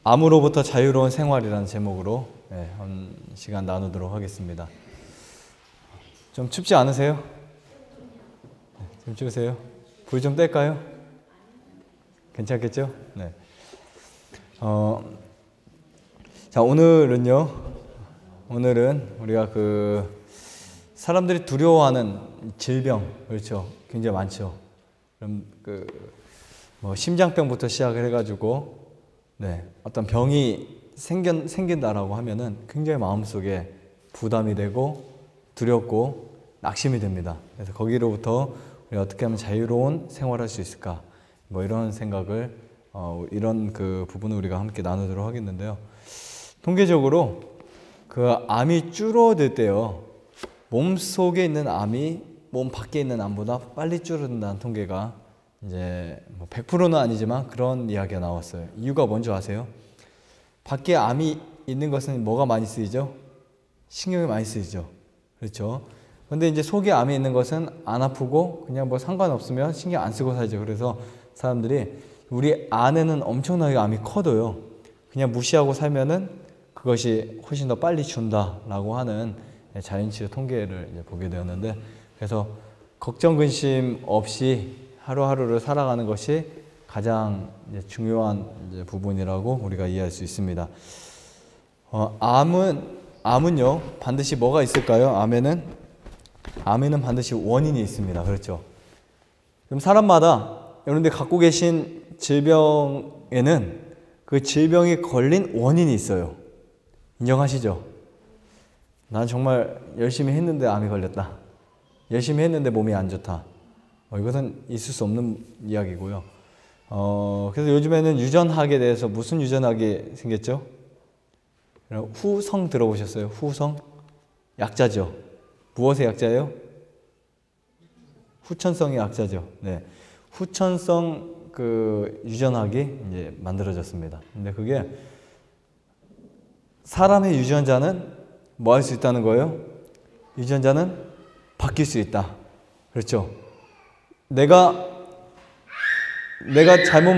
암으로부터 자유로운 생활이라는 제목으로 한 시간 나누도록 하겠습니다. 좀 춥지 않으세요? 좀 추우세요? 불 좀 뗄까요? 괜찮겠죠? 네. 자, 오늘은 우리가 사람들이 두려워하는 질병, 그렇죠? 굉장히 많죠. 그럼 심장병부터 시작을 해가지고, 어떤 병이 생긴다라고 하면은 굉장히 마음속에 부담이 되고 두렵고 낙심이 됩니다. 그래서 거기로부터 우리가 어떻게 하면 자유로운 생활할 수 있을까? 이런 생각을, 이런 부분을 우리가 함께 나누도록 하겠는데요. 통계적으로 암이 줄어들 때요, 몸 속에 있는 암이 몸 밖에 있는 암보다 빨리 줄어든다는 통계가 이제 100%는 아니지만 그런 이야기가 나왔어요. 이유가 뭔지 아세요? 밖에 암이 있는 것은 뭐가 많이 쓰이죠? 신경이 많이 쓰이죠. 그렇죠? 근데 이제 속에 암이 있는 것은 안 아프고 그냥 상관없으면 신경 안 쓰고 살죠. 그래서 사람들이 우리 안에는 엄청나게 암이 커도요, 그냥 무시하고 살면은 그것이 훨씬 더 빨리 준다라고 하는 자연치료 통계를 이제 보게 되었는데, 그래서 걱정 근심 없이 하루하루를 살아가는 것이 가장 이제 중요한 이제 부분이라고 우리가 이해할 수 있습니다. 암은요 반드시 뭐가 있을까요? 암에는 반드시 원인이 있습니다. 그렇죠? 그럼 사람마다 여러분들 갖고 계신 질병에는 그 질병이 걸린 원인이 있어요. 인정하시죠? 난 정말 열심히 했는데 암이 걸렸다. 열심히 했는데 몸이 안 좋다. 이것은 있을 수 없는 이야기고요. 그래서 요즘에는 유전학에 대해서 무슨 유전학이 생겼죠? 후성 들어보셨어요? 후성? 약자죠. 무엇의 약자예요? 후천성의 약자죠. 네. 후천성 유전학이 이제 만들어졌습니다. 근데 그게 사람의 유전자는 뭐 할 수 있다는 거예요? 유전자는 바뀔 수 있다. 그렇죠? 내가 잘못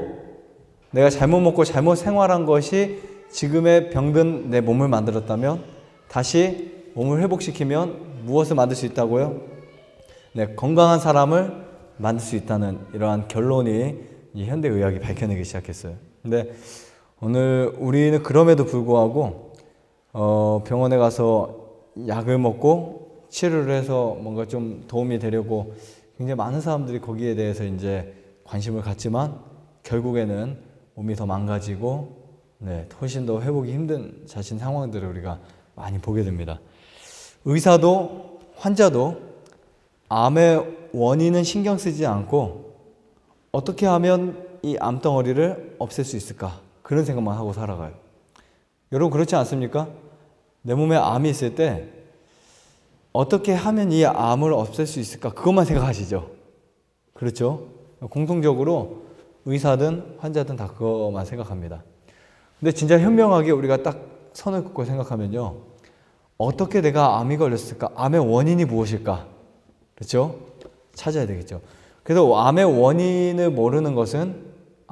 먹고 잘못 생활한 것이 지금의 병든 내 몸을 만들었다면 다시 몸을 회복시키면 무엇을 만들 수 있다고요? 건강한 사람을 만들 수 있다는 이러한 결론이 이 현대의학이 밝혀내기 시작했어요. 근데 오늘 우리는 그럼에도 불구하고 병원에 가서 약을 먹고 치료를 해서 뭔가 좀 도움이 되려고 굉장히 많은 사람들이 거기에 대해서 이제 관심을 갖지만 결국에는 몸이 더 망가지고 훨씬 더 회복이 힘든 자신 상황들을 우리가 많이 보게 됩니다. 의사도 환자도 암의 원인은 신경 쓰지 않고 어떻게 하면 이 암덩어리를 없앨 수 있을까? 그런 생각만 하고 살아가요. 여러분 그렇지 않습니까? 내 몸에 암이 있을 때 어떻게 하면 이 암을 없앨 수 있을까? 그것만 생각하시죠. 그렇죠? 공통적으로 의사든 환자든 다 그것만 생각합니다. 근데 진짜 현명하게 우리가 딱 선을 긋고 생각하면요, 어떻게 내가 암이 걸렸을까? 암의 원인이 무엇일까? 그렇죠? 찾아야 되겠죠. 그래서 암의 원인을 모르는 것은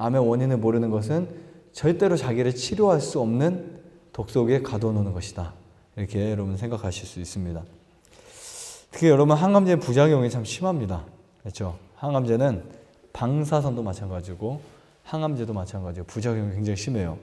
절대로 자기를 치료할 수 없는 독 속에 가둬놓는 것이다. 이렇게 여러분 생각하실 수 있습니다. 특히 여러분 항암제의 부작용이 참 심합니다. 그렇죠? 항암제는 방사선도 마찬가지고 항암제도 마찬가지고 부작용이 굉장히 심해요.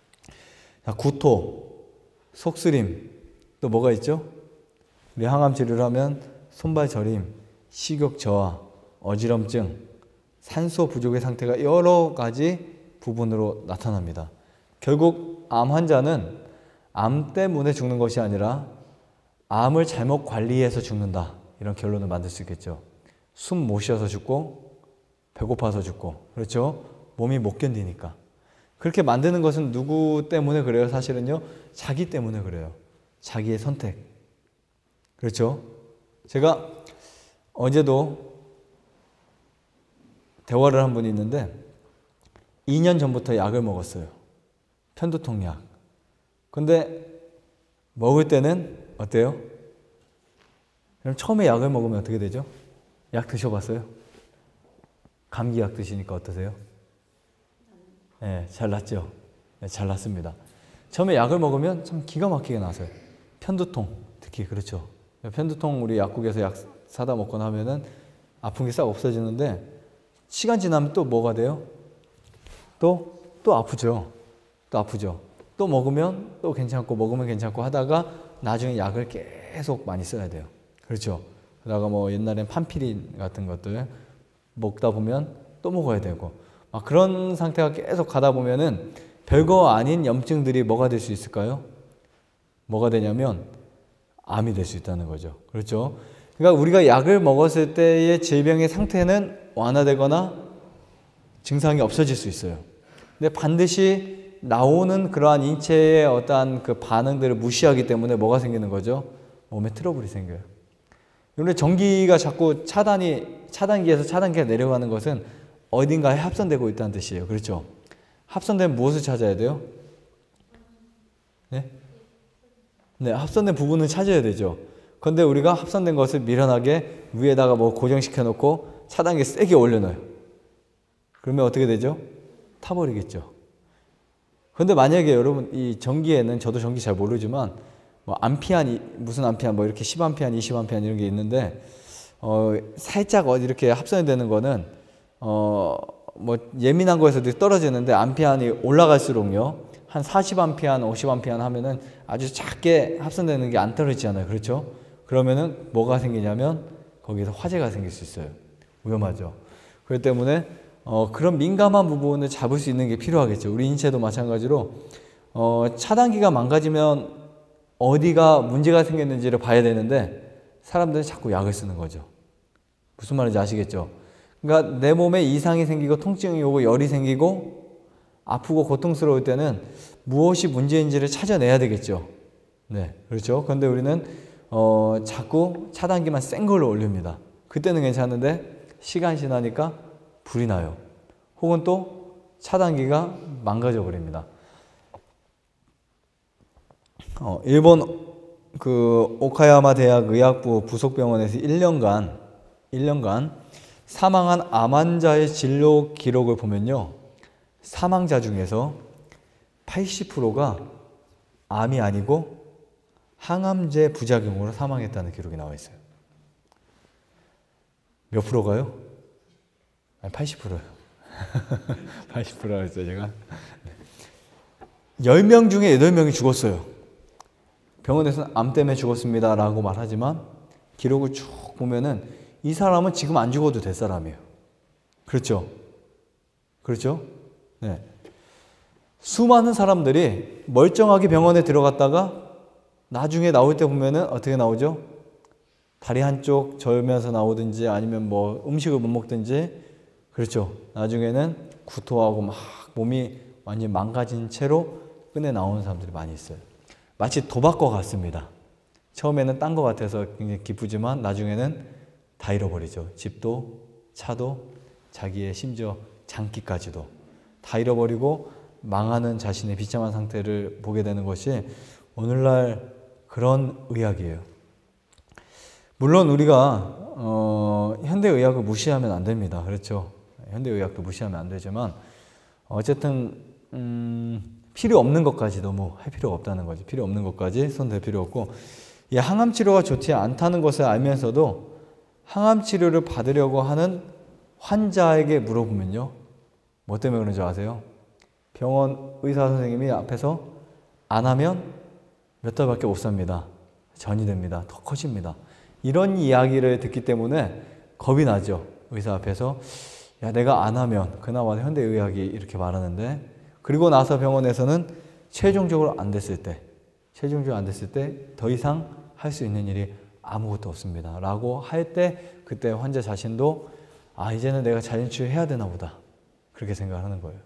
구토, 속쓰림, 또 뭐가 있죠? 우리 항암 치료를 하면 손발 저림, 식욕 저하, 어지럼증, 산소 부족의 상태가 여러 가지 부분으로 나타납니다. 결국 암 환자는 암 때문에 죽는 것이 아니라 암을 잘못 관리해서 죽는다. 이런 결론을 만들 수 있겠죠. 숨 못 쉬어서 죽고 배고파서 죽고, 그렇죠? 몸이 못 견디니까. 그렇게 만드는 것은 누구 때문에 그래요? 사실은요, 자기 때문에 그래요. 자기의 선택. 그렇죠? 제가 어제도 대화를 한 분이 있는데 2년 전부터 약을 먹었어요. 편두통 약. 근데 먹을 때는 어때요? 그럼 처음에 약을 먹으면 어떻게 되죠? 약 드셔봤어요? 감기약 드시니까 어떠세요? 네, 잘 낫죠? 네, 잘 낫습니다. 처음에 약을 먹으면 참 기가 막히게 나서요. 편두통 특히 그렇죠. 편두통 우리 약국에서 약 사다 먹거나 하면은 아픈 게 싹 없어지는데 시간 지나면 또 뭐가 돼요? 또 아프죠. 또 아프죠. 또 먹으면 또 괜찮고 먹으면 괜찮고 하다가 나중에 약을 계속 많이 써야 돼요. 그렇죠. 그러다가 뭐 옛날엔 판피린 같은 것들 먹다 보면 또 먹어야 되고 막 그런 상태가 계속 가다 보면은 별거 아닌 염증들이 뭐가 될 수 있을까요? 뭐가 되냐면 암이 될 수 있다는 거죠. 그렇죠. 그러니까 우리가 약을 먹었을 때의 질병의 상태는 완화되거나 증상이 없어질 수 있어요. 근데 반드시 나오는 그러한 인체의 어떠한 그 반응들을 무시하기 때문에 뭐가 생기는 거죠? 몸에 트러블이 생겨요. 그런데 전기가 자꾸 차단기에서 차단기가 내려가는 것은 어딘가에 합선되고 있다는 뜻이에요. 그렇죠? 합선된 무엇을 찾아야 돼요? 네? 네, 합선된 부분을 찾아야 되죠. 그런데 우리가 합선된 것을 미련하게 위에다가 뭐 고정시켜 놓고 차단기 세게 올려놔요. 그러면 어떻게 되죠? 타버리겠죠. 그런데 만약에 여러분 이 전기에는 저도 전기 잘 모르지만 뭐 암피안 무슨 암피안 뭐 이렇게 10암피안, 20암피안 이런 게 있는데 살짝 어디 이렇게 합선이 되는 거는 뭐 예민한 거에서도 떨어지는데 암피안이 올라갈수록요 한 40암피안, 50암피안 하면은 아주 작게 합선되는 게 안 떨어지잖아요. 그렇죠? 그러면은 뭐가 생기냐면 거기서 화재가 생길 수 있어요. 위험하죠. 그렇기 때문에 그런 민감한 부분을 잡을 수 있는 게 필요하겠죠. 우리 인체도 마찬가지로 차단기가 망가지면 어디가 문제가 생겼는지를 봐야 되는데 사람들은 자꾸 약을 쓰는 거죠. 무슨 말인지 아시겠죠? 그러니까 내 몸에 이상이 생기고 통증이 오고 열이 생기고 아프고 고통스러울 때는 무엇이 문제인지를 찾아내야 되겠죠. 네, 그렇죠. 그런데 우리는 자꾸 차단기만 센 걸로 올립니다. 그때는 괜찮은데 시간이 지나니까 불이 나요. 혹은 또 차단기가 망가져 버립니다. 일본 그 오카야마 대학 의학부 부속병원에서 1년간 사망한 암 환자의 진료 기록을 보면요. 사망자 중에서 80%가 암이 아니고 항암제 부작용으로 사망했다는 기록이 나와 있어요. 몇 프로가요? 80%요. 80%라고 했어요, 제가. 10명 중에 8명이 죽었어요. 병원에서는 암 때문에 죽었습니다 라고 말하지만 기록을 쭉 보면은 이 사람은 지금 안 죽어도 될 사람이에요. 그렇죠? 그렇죠? 네. 수많은 사람들이 멀쩡하게 병원에 들어갔다가 나중에 나올 때 보면은 어떻게 나오죠? 다리 한쪽 절면서 나오든지 아니면 뭐 음식을 못 먹든지 그렇죠. 나중에는 구토하고 막 몸이 완전히 망가진 채로 끝내 나오는 사람들이 많이 있어요. 마치 도박과 같습니다. 처음에는 딴 것 같아서 굉장히 기쁘지만 나중에는 다 잃어버리죠. 집도 차도 자기의 심지어 장기까지도 다 잃어버리고 망하는 자신의 비참한 상태를 보게 되는 것이 오늘날 그런 의학이에요. 물론 우리가 현대의학을 무시하면 안 됩니다. 그렇죠. 현대의학도 무시하면 안 되지만 어쨌든 필요 없는 것까지 너무 할 필요가 없다는 거죠. 필요 없는 것까지 손댈 필요 없고 이 항암 치료가 좋지 않다는 것을 알면서도 항암 치료를 받으려고 하는 환자에게 물어보면요. 뭐 때문에 그런지 아세요? 병원 의사 선생님이 앞에서 안 하면 몇 달밖에 못 삽니다. 전이 됩니다. 더 커집니다. 이런 이야기를 듣기 때문에 겁이 나죠. 의사 앞에서 야 내가 안 하면 그나마 현대의학이 이렇게 말하는데 그리고 나서 병원에서는 최종적으로 안 됐을 때 더 이상 할 수 있는 일이 아무것도 없습니다. 라고 할 때 그때 환자 자신도 아 이제는 내가 자진치료해야 되나 보다. 그렇게 생각하는 거예요.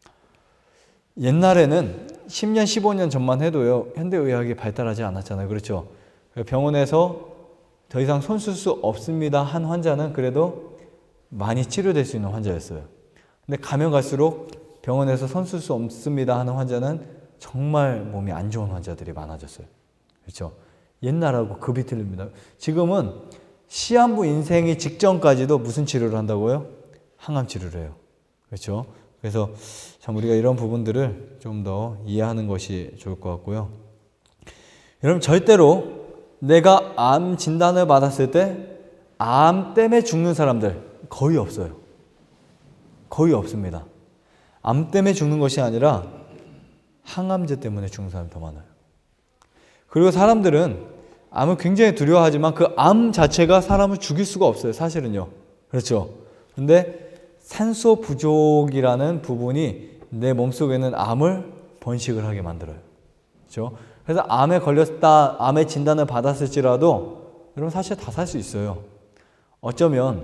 옛날에는 10년, 15년 전만 해도요. 현대의학이 발달하지 않았잖아요. 그렇죠? 병원에서 더 이상 손 쓸 수 없습니다 한 환자는 그래도 많이 치료될 수 있는 환자였어요. 근데 가면 갈수록 병원에서 손 쓸 수 없습니다 하는 환자는 정말 몸이 안 좋은 환자들이 많아졌어요. 그렇죠? 옛날하고 급이 틀립니다. 지금은 시한부 인생이 직전까지도 무슨 치료를 한다고요? 항암 치료를 해요. 그렇죠? 그래서 참 우리가 이런 부분들을 좀 더 이해하는 것이 좋을 것 같고요. 여러분, 절대로 내가 암 진단을 받았을 때 암 때문에 죽는 사람들 거의 없어요. 거의 없습니다. 암 때문에 죽는 것이 아니라 항암제 때문에 죽는 사람이 더 많아요. 그리고 사람들은 암을 굉장히 두려워하지만 그 암 자체가 사람을 죽일 수가 없어요. 사실은요. 그렇죠. 근데 산소 부족이라는 부분이 내 몸속에 있는 암을 번식을 하게 만들어요. 그렇죠? 그래서 암에 걸렸다, 암의 진단을 받았을지라도 여러분 사실 다 살 수 있어요. 어쩌면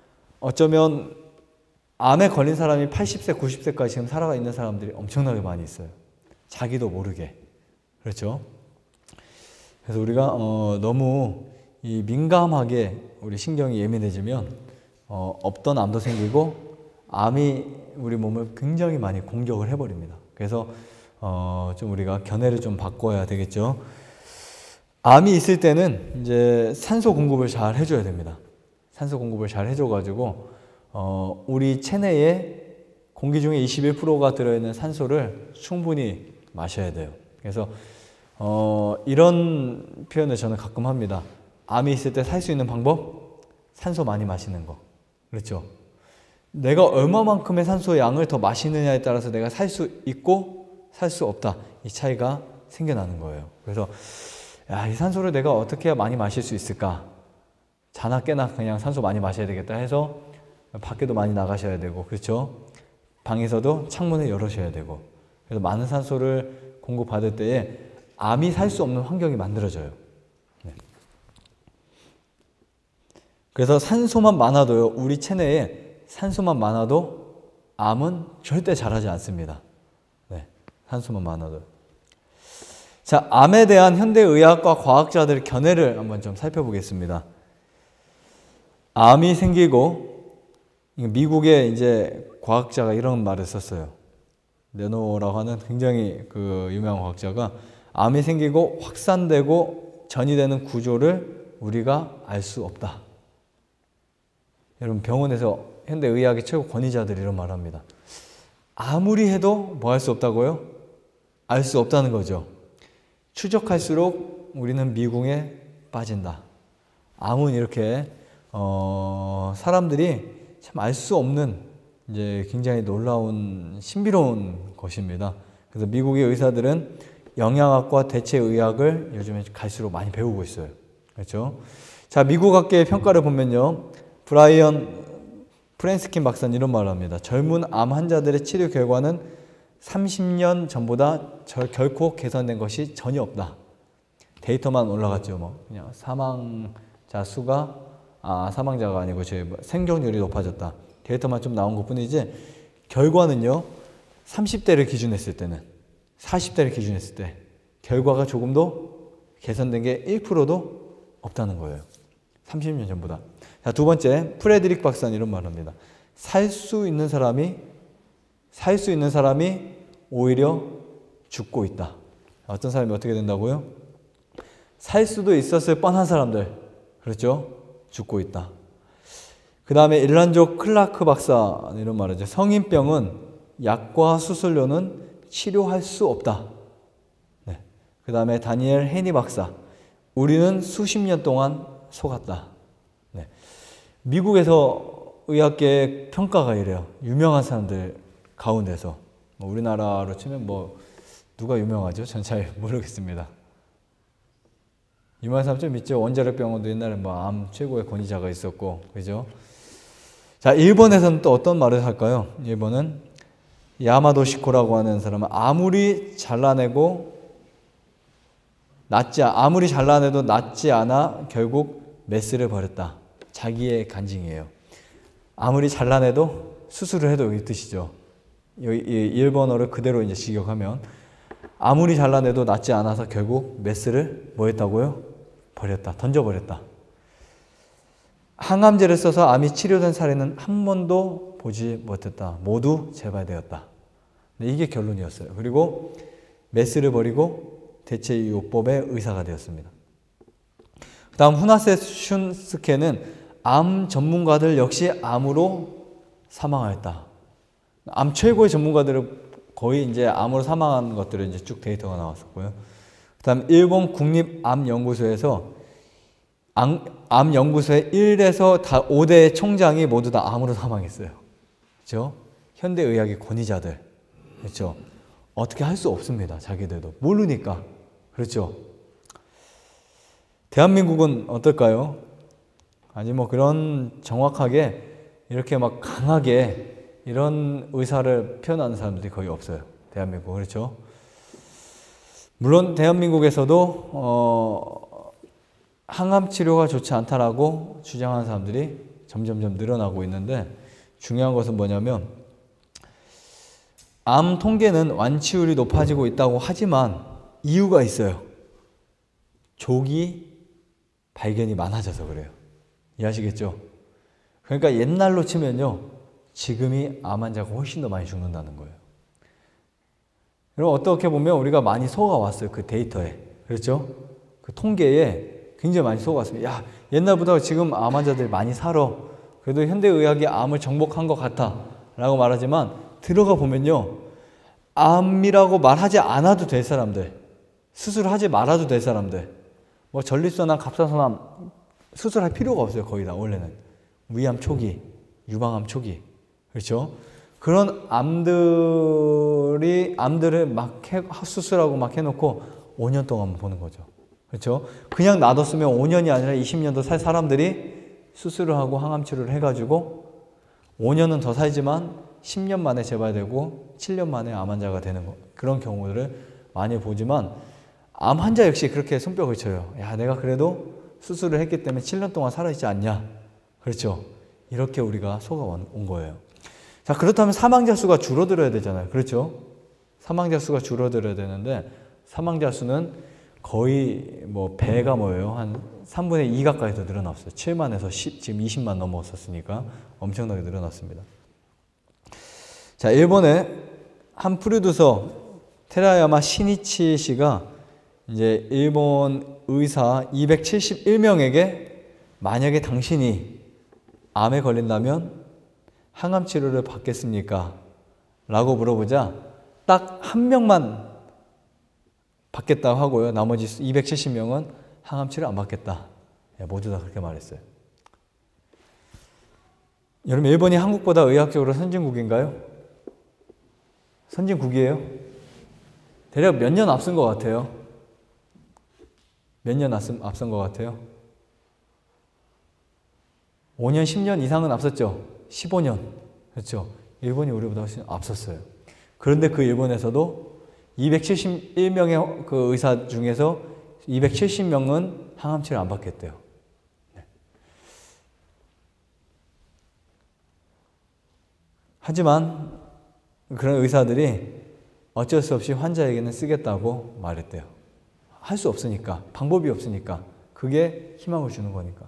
암에 걸린 사람이 80세, 90세까지 지금 살아가 있는 사람들이 엄청나게 많이 있어요. 자기도 모르게. 그렇죠? 그래서 우리가 너무 이 민감하게 우리 신경이 예민해지면 없던 암도 생기고 암이 우리 몸을 굉장히 많이 공격을 해버립니다. 그래서 좀 우리가 견해를 좀 바꿔야 되겠죠. 암이 있을 때는 이제 산소 공급을 잘 해줘야 됩니다. 산소 공급을 잘 해줘가지고 우리 체내에 공기 중에 21%가 들어있는 산소를 충분히 마셔야 돼요. 그래서 이런 표현을 저는 가끔 합니다. 암이 있을 때 살 수 있는 방법? 산소 많이 마시는 거. 그렇죠? 내가 얼마만큼의 산소 양을 더 마시느냐에 따라서 내가 살 수 있고 살 수 없다. 이 차이가 생겨나는 거예요. 그래서 야, 이 산소를 내가 어떻게 해야 많이 마실 수 있을까? 자나 깨나 그냥 산소 많이 마셔야 되겠다 해서 밖에도 많이 나가셔야 되고, 그렇죠? 방에서도 창문을 열으셔야 되고, 그래서 많은 산소를 공급받을 때에 암이 살 수 없는 환경이 만들어져요. 네. 그래서 산소만 많아도요, 우리 체내에 산소만 많아도 암은 절대 자라지 않습니다. 네. 산소만 많아도. 자, 암에 대한 현대의학과 과학자들의 견해를 한번 좀 살펴보겠습니다. 암이 생기고, 미국의 이제 과학자가 이런 말을 썼어요. 레노라고 하는 굉장히 그 유명한 과학자가 암이 생기고 확산되고 전이되는 구조를 우리가 알 수 없다. 여러분, 병원에서 현대의학의 최고 권위자들이 이런 말을 합니다. 아무리 해도 뭐 할 수 없다고요? 알 수 없다는 거죠. 추적할수록 우리는 미궁에 빠진다. 암은 이렇게 사람들이 참 알 수 없는 이제 굉장히 놀라운 신비로운 것입니다. 그래서 미국의 의사들은 영양학과 대체의학을 요즘에 갈수록 많이 배우고 있어요. 그렇죠? 자, 미국 학계의 평가를 보면요, 브라이언 프랜스킨 박사는 이런 말을 합니다. 젊은 암 환자들의 치료 결과는 30년 전보다 결코 개선된 것이 전혀 없다. 데이터만 올라갔죠. 뭐 그냥 사망자가 아니고 생존율이 높아졌다. 데이터만 좀 나온 것뿐이지 결과는요, 30대를 기준했을 때는, 40대를 기준했을 때 결과가 조금도 개선된 게 1%도 없다는 거예요. 30년 전보다. 자, 두 번째, 프레드릭 박사는 이런 말을 합니다. 살 수 있는 사람이 오히려 죽고 있다. 어떤 사람이 어떻게 된다고요? 살 수도 있었을 뻔한 사람들, 그렇죠? 죽고 있다. 그 다음에 일란조 클라크 박사 이런 말이죠. 성인병은 약과 수술로는 치료할 수 없다. 네. 그 다음에 다니엘 헤니 박사, 우리는 수십 년 동안 속았다. 네. 미국에서 의학계 평가가 이래요. 유명한 사람들 가운데서. 우리나라로 치면 뭐 누가 유명하죠? 전 잘 모르겠습니다. 유명한 사람 좀 있죠. 원자력병원도 옛날에 뭐 암 최고의 권위자가 있었고, 그죠? 자, 일본에서는 또 어떤 말을 할까요? 일본은 야마도 시코라고 하는 사람은 아무리 잘라내도 낫지 않아 결국 메스를 버렸다. 자기의 간증이에요. 아무리 잘라내도 수술을 해도 이 뜻이죠. 이 일본어를 그대로 이제 직역하면 아무리 잘라내도 낫지 않아서 결국 메스를 뭐 했다고요? 버렸다. 던져버렸다. 항암제를 써서 암이 치료된 사례는 한 번도 보지 못했다. 모두 재발되었다. 네, 이게 결론이었어요. 그리고 메스를 버리고 대체요법의 의사가 되었습니다. 그 다음 후나세 슌스케는 암 전문가들 역시 암으로 사망하였다. 암 최고의 전문가들은 거의 이제 암으로 사망한 것들을 이제 쭉 데이터가 나왔었고요. 그다음 일본 국립암연구소에서 암연구소의 1에서 5대 총장이 모두 다 암으로 사망했어요. 그렇죠? 현대의학의 권위자들. 그렇죠? 어떻게 할 수 없습니다. 자기들도 모르니까. 그렇죠? 대한민국은 어떨까요? 아니 뭐 그런 정확하게 이렇게 막 강하게 이런 의사를 표현하는 사람들이 거의 없어요. 대한민국. 그렇죠? 물론 대한민국에서도 항암 치료가 좋지 않다라고 주장하는 사람들이 점점점 늘어나고 있는데 중요한 것은 뭐냐면 암 통계는 완치율이 높아지고 있다고 하지만 이유가 있어요. 조기 발견이 많아져서 그래요. 이해하시겠죠? 그러니까 옛날로 치면요. 지금이 암 환자가 훨씬 더 많이 죽는다는 거예요. 여러분 어떻게 보면 우리가 많이 속아왔어요. 그 데이터에. 그렇죠? 그 통계에 굉장히 많이 속아왔습니다. 야, 옛날보다 지금 암 환자들이 많이 살아. 그래도 현대의학이 암을 정복한 것 같아. 라고 말하지만 들어가 보면요. 암이라고 말하지 않아도 될 사람들, 수술하지 말아도 될 사람들, 뭐 전립선암, 갑상선암 수술할 필요가 없어요. 거의 다 원래는. 위암 초기, 유방암 초기. 그렇죠? 그런 암들을 막 수술하고 막 해놓고 5년 동안 보는 거죠. 그렇죠? 그냥 놔뒀으면 5년이 아니라 20년도 살 사람들이 수술을 하고 항암 치료를 해가지고 5년은 더 살지만 10년 만에 재발되고 7년 만에 암 환자가 되는 거. 그런 경우들을 많이 보지만 암 환자 역시 그렇게 손뼉을 쳐요. 야, 내가 그래도 수술을 했기 때문에 7년 동안 살아있지 않냐. 그렇죠? 이렇게 우리가 속아온 거예요. 자, 그렇다면 사망자 수가 줄어들어야 되잖아요. 그렇죠? 사망자 수가 줄어들어야 되는데 사망자 수는 거의 뭐 배가 뭐예요? 한 3분의 2 가까이 더 늘어났어요. 7만에서 지금 20만 넘었었으니까 엄청나게 늘어났습니다. 자, 일본의 한 프로듀서 테라야마 시니치 씨가 이제 일본 의사 271명에게 만약에 당신이 암에 걸린다면 항암 치료를 받겠습니까? 라고 물어보자 딱 한 명만 받겠다고 하고요. 나머지 270명은 항암 치료 안 받겠다. 모두 다 그렇게 말했어요. 여러분 일본이 한국보다 의학적으로 선진국인가요? 선진국이에요? 대략 몇 년 앞선 것 같아요? 몇 년 앞선 것 같아요? 5년, 10년 이상은 앞섰죠? 15년. 그렇죠? 일본이 우리보다 훨씬 앞섰어요. 그런데 그 일본에서도 271명의 그 의사 중에서 270명은 항암치를 안 받겠대요. 네. 하지만 그런 의사들이 어쩔 수 없이 환자에게는 쓰겠다고 말했대요. 할 수 없으니까, 방법이 없으니까, 그게 희망을 주는 거니까.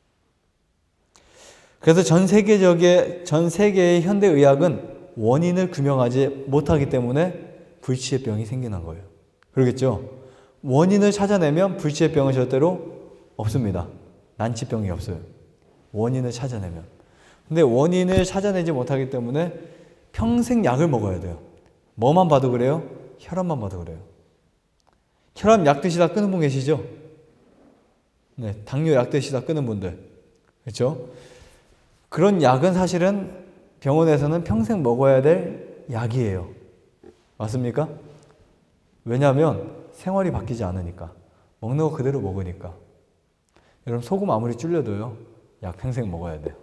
그래서 전 세계의 현대의학은 원인을 규명하지 못하기 때문에 불치의 병이 생겨난 거예요. 그러겠죠? 원인을 찾아내면 불치의 병은 절대로 없습니다. 난치병이 없어요. 원인을 찾아내면. 근데 원인을 찾아내지 못하기 때문에 평생 약을 먹어야 돼요. 뭐만 봐도 그래요? 혈압만 봐도 그래요. 혈압 약 드시다 끊은 분 계시죠? 네, 당뇨 약 드시다 끊은 분들. 그렇죠? 그런 약은 사실은 병원에서는 평생 먹어야 될 약이에요. 맞습니까? 왜냐하면 생활이 바뀌지 않으니까. 먹는 거 그대로 먹으니까. 여러분 소금 아무리 줄여도요. 약 평생 먹어야 돼요.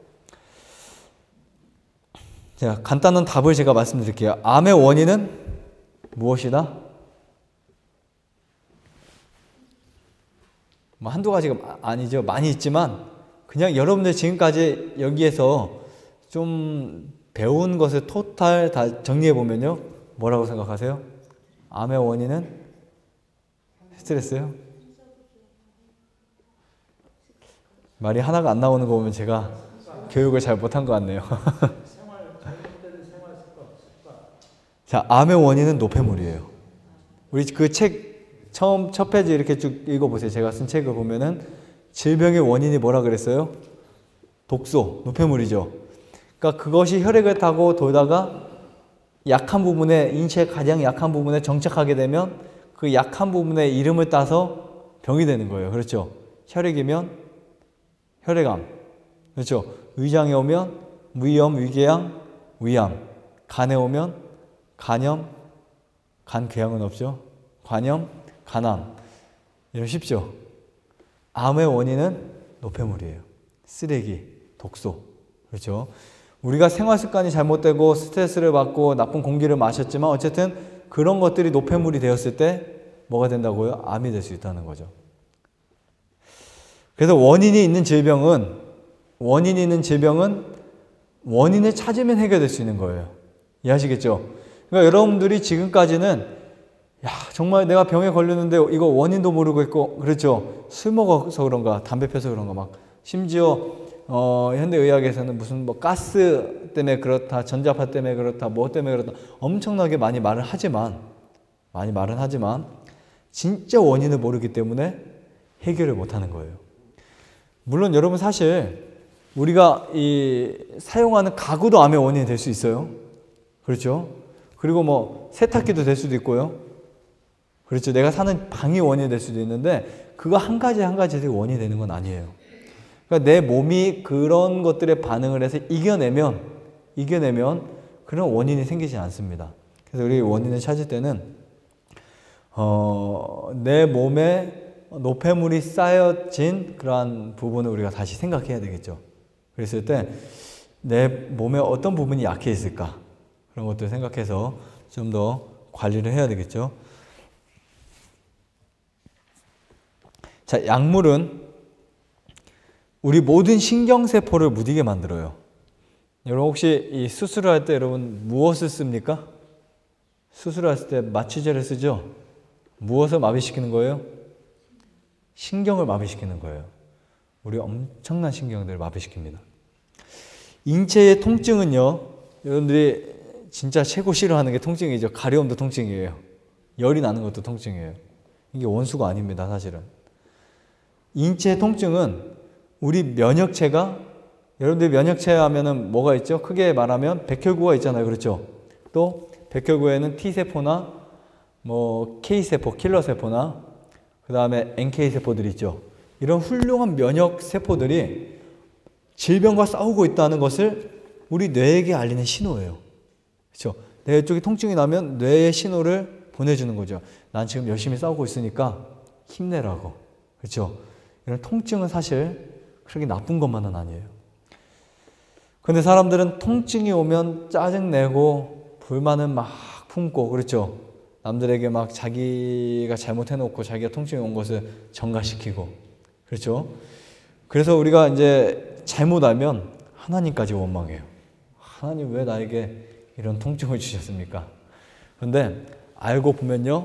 자, 간단한 답을 제가 말씀드릴게요. 암의 원인은 무엇이다? 뭐 한두 가지가 아니죠. 많이 있지만 그냥 여러분들 지금까지 여기에서 좀 배운 것을 토탈 다 정리해 보면요. 뭐라고 생각하세요? 암의 원인은 스트레스요? 말이 하나가 안 나오는 거 보면 제가 교육을 잘 못한 것 같네요. 자, 암의 원인은 노폐물이에요. 우리 그 책 처음 첫 페이지 이렇게 쭉 읽어보세요. 제가 쓴 책을 보면은 질병의 원인이 뭐라 그랬어요? 독소, 노폐물이죠. 그러니까 그것이 혈액을 타고 돌다가 약한 부분에, 인체의 가장 약한 부분에 정착하게 되면 그 약한 부분의 이름을 따서 병이 되는 거예요. 그렇죠? 혈액이면 혈액암, 그렇죠? 위장에 오면 위염, 위궤양, 위암, 간에 오면 간염, 간궤양은 없죠? 관염, 간암. 이런 쉽죠? 암의 원인은 노폐물이에요. 쓰레기, 독소. 그렇죠? 우리가 생활 습관이 잘못되고 스트레스를 받고 나쁜 공기를 마셨지만 어쨌든 그런 것들이 노폐물이 되었을 때 뭐가 된다고요? 암이 될 수 있다는 거죠. 그래서 원인이 있는 질병은 원인을 찾으면 해결될 수 있는 거예요. 이해하시겠죠? 그러니까 여러분들이 지금까지는 야, 정말 내가 병에 걸렸는데 이거 원인도 모르고 있고, 그렇죠? 술 먹어서 그런가, 담배 펴서 그런가, 막 심지어 현대의학에서는 무슨 뭐 가스 때문에 그렇다, 전자파 때문에 그렇다, 뭐 때문에 그렇다 엄청나게 많이 말은 하지만 진짜 원인을 모르기 때문에 해결을 못하는 거예요. 물론 여러분 사실 우리가 사용하는 가구도 암의 원인이 될 수 있어요. 그렇죠? 그리고 뭐 세탁기도 될 수도 있고요. 그렇죠? 내가 사는 방이 원인이 될 수도 있는데 그거 한 가지 원인이 되는 건 아니에요. 그러니까 내 몸이 그런 것들에 반응을 해서 이겨내면 그런 원인이 생기지 않습니다. 그래서 우리 원인을 찾을 때는 내 몸에 노폐물이 쌓여진 그러한 부분을 우리가 다시 생각해야 되겠죠. 그랬을 때 내 몸에 어떤 부분이 약해 있을까? 그런 것들을 생각해서 좀 더 관리를 해야 되겠죠. 자, 약물은 우리 모든 신경세포를 무디게 만들어요. 여러분 혹시 이 수술을 할 때 여러분 무엇을 씁니까? 수술을 했을 때 마취제를 쓰죠? 무엇을 마비시키는 거예요? 신경을 마비시키는 거예요. 우리 엄청난 신경들을 마비시킵니다. 인체의 통증은요, 여러분들이 진짜 최고 싫어하는 게 통증이죠. 가려움도 통증이에요. 열이 나는 것도 통증이에요. 이게 원수가 아닙니다, 사실은. 인체의 통증은 우리 면역체가, 여러분들 면역체 하면은 뭐가 있죠? 크게 말하면 백혈구가 있잖아요. 그렇죠? 또 백혈구에는 T세포나 뭐 K세포, 킬러세포나 그 다음에 NK세포들이 있죠. 이런 훌륭한 면역세포들이 질병과 싸우고 있다는 것을 우리 뇌에게 알리는 신호예요. 그렇죠? 뇌 쪽에 통증이 나면 뇌에 신호를 보내주는 거죠. 난 지금 열심히 싸우고 있으니까 힘내라고. 그렇죠? 이런 통증은 사실 그렇게 나쁜 것만은 아니에요. 근데 사람들은 통증이 오면 짜증내고 불만을 막 품고, 그렇죠? 남들에게 막 자기가 잘못해놓고 자기가 통증이 온 것을 전가시키고, 그렇죠? 그래서 우리가 이제 잘못 알면 하나님까지 원망해요. 하나님 왜 나에게 이런 통증을 주셨습니까? 그런데 알고 보면요,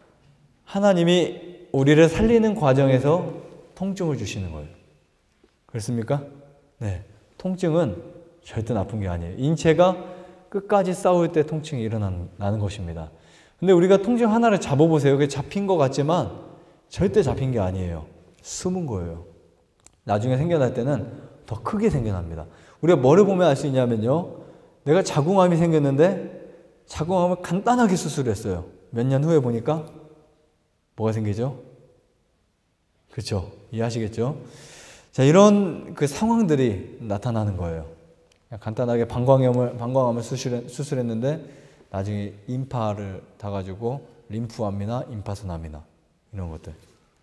하나님이 우리를 살리는 과정에서 통증을 주시는 거예요. 그렇습니까? 네. 통증은 절대 나쁜 게 아니에요. 인체가 끝까지 싸울 때 통증이 일어나는 것입니다. 근데 우리가 통증 하나를 잡아보세요. 그게 잡힌 것 같지만 절대 잡힌 게 아니에요. 숨은 거예요. 나중에 생겨날 때는 더 크게 생겨납니다. 우리가 뭐를 보면 알 수 있냐면요, 내가 자궁암이 생겼는데 자궁암을 간단하게 수술했어요. 몇 년 후에 보니까 뭐가 생기죠? 그렇죠? 이해하시겠죠? 자, 이런 그 상황들이 나타나는 거예요. 간단하게 방광암을 수술했는데 나중에 인파를 타가지고 림프암이나 임파선암이나 이런 것들.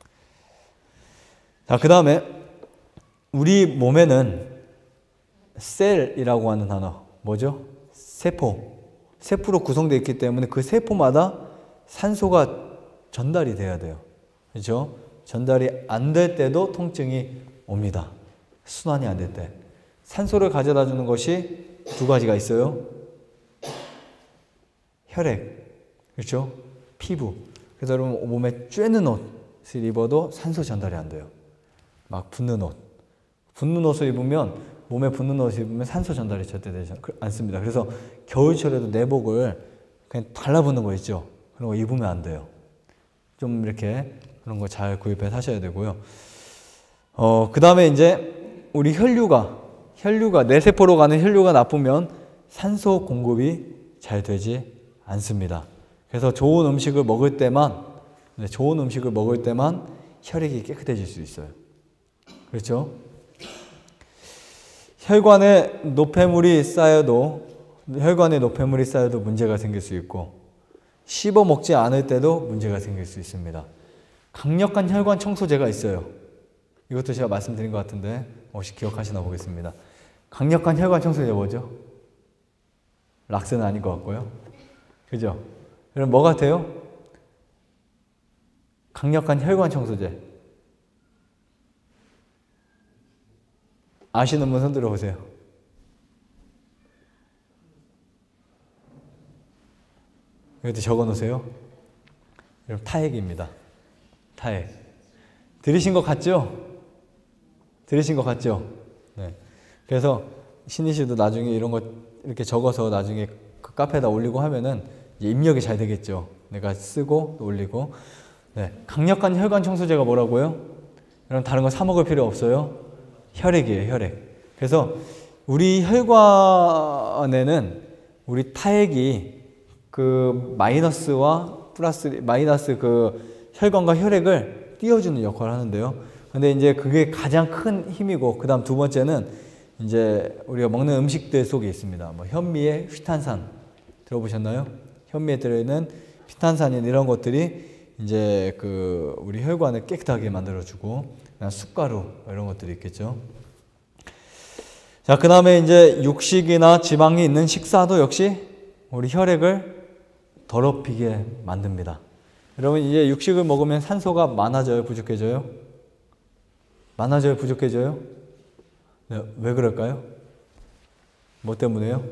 자, 그 다음에 우리 몸에는 셀이라고 하는 단어, 뭐죠? 세포로 구성되어 있기 때문에 그 세포마다 산소가 전달이 돼야 돼요. 그렇죠? 전달이 안 될 때도 통증이 옵니다. 순환이 안 될 때. 산소를 가져다 주는 것이 두 가지가 있어요. 혈액, 그렇죠? 피부. 그래서 여러분 몸에 쬐는 옷을 입어도 산소 전달이 안 돼요. 막 붙는 옷을 입으면, 몸에 붙는 옷을 입으면 산소 전달이 절대 되지 않습니다. 그래서 겨울철에도 내복을 그냥 달라붙는 거 있죠? 그런 거 입으면 안 돼요. 좀 이렇게 그런 거 잘 구입해서 하셔야 되고요. 그 다음에 이제 우리 혈류가 뇌세포로 가는 혈류가 나쁘면 산소 공급이 잘 되지 않습니다. 그래서 좋은 음식을 먹을 때만 혈액이 깨끗해질 수 있어요. 그렇죠? 혈관에 노폐물이 쌓여도 문제가 생길 수 있고, 씹어 먹지 않을 때도 문제가 생길 수 있습니다. 강력한 혈관 청소제가 있어요. 이것도 제가 말씀드린 것 같은데 혹시 기억하시나 보겠습니다. 강력한 혈관 청소제 뭐죠? 락스는 아닌 것 같고요. 그죠? 그럼 뭐 같아요? 강력한 혈관 청소제. 아시는 분 손 들어보세요. 이것도 적어 놓으세요. 여러분, 타액입니다. 타액. 들으신 것 같죠? 네. 그래서 신희 씨도 나중에 이런 거 이렇게 적어서 나중에 그 카페에다 올리고 하면은 이제 입력이 잘 되겠죠. 내가 쓰고 또 올리고. 네. 강력한 혈관 청소제가 뭐라고요? 여러분, 다른 거 사 먹을 필요 없어요. 혈액이에요, 혈액. 그래서 우리 혈관에는 우리 타액이 그 마이너스 그 혈관과 혈액을 띄워주는 역할을 하는데요. 근데 이제 그게 가장 큰 힘이고, 그 다음 두 번째는 이제 우리가 먹는 음식들 속에 있습니다. 뭐 현미에 휘탄산 들어보셨나요? 현미에 들어있는 휘탄산인 이런 것들이 이제 그 우리 혈관을 깨끗하게 만들어주고, 숯가루 이런 것들이 있겠죠. 자, 그 다음에 이제 육식이나 지방이 있는 식사도 역시 우리 혈액을 더럽히게 만듭니다. 여러분, 이제 육식을 먹으면 산소가 많아져요, 부족해져요? 많아져요, 부족해져요? 네, 왜 그럴까요? 뭐 때문에요?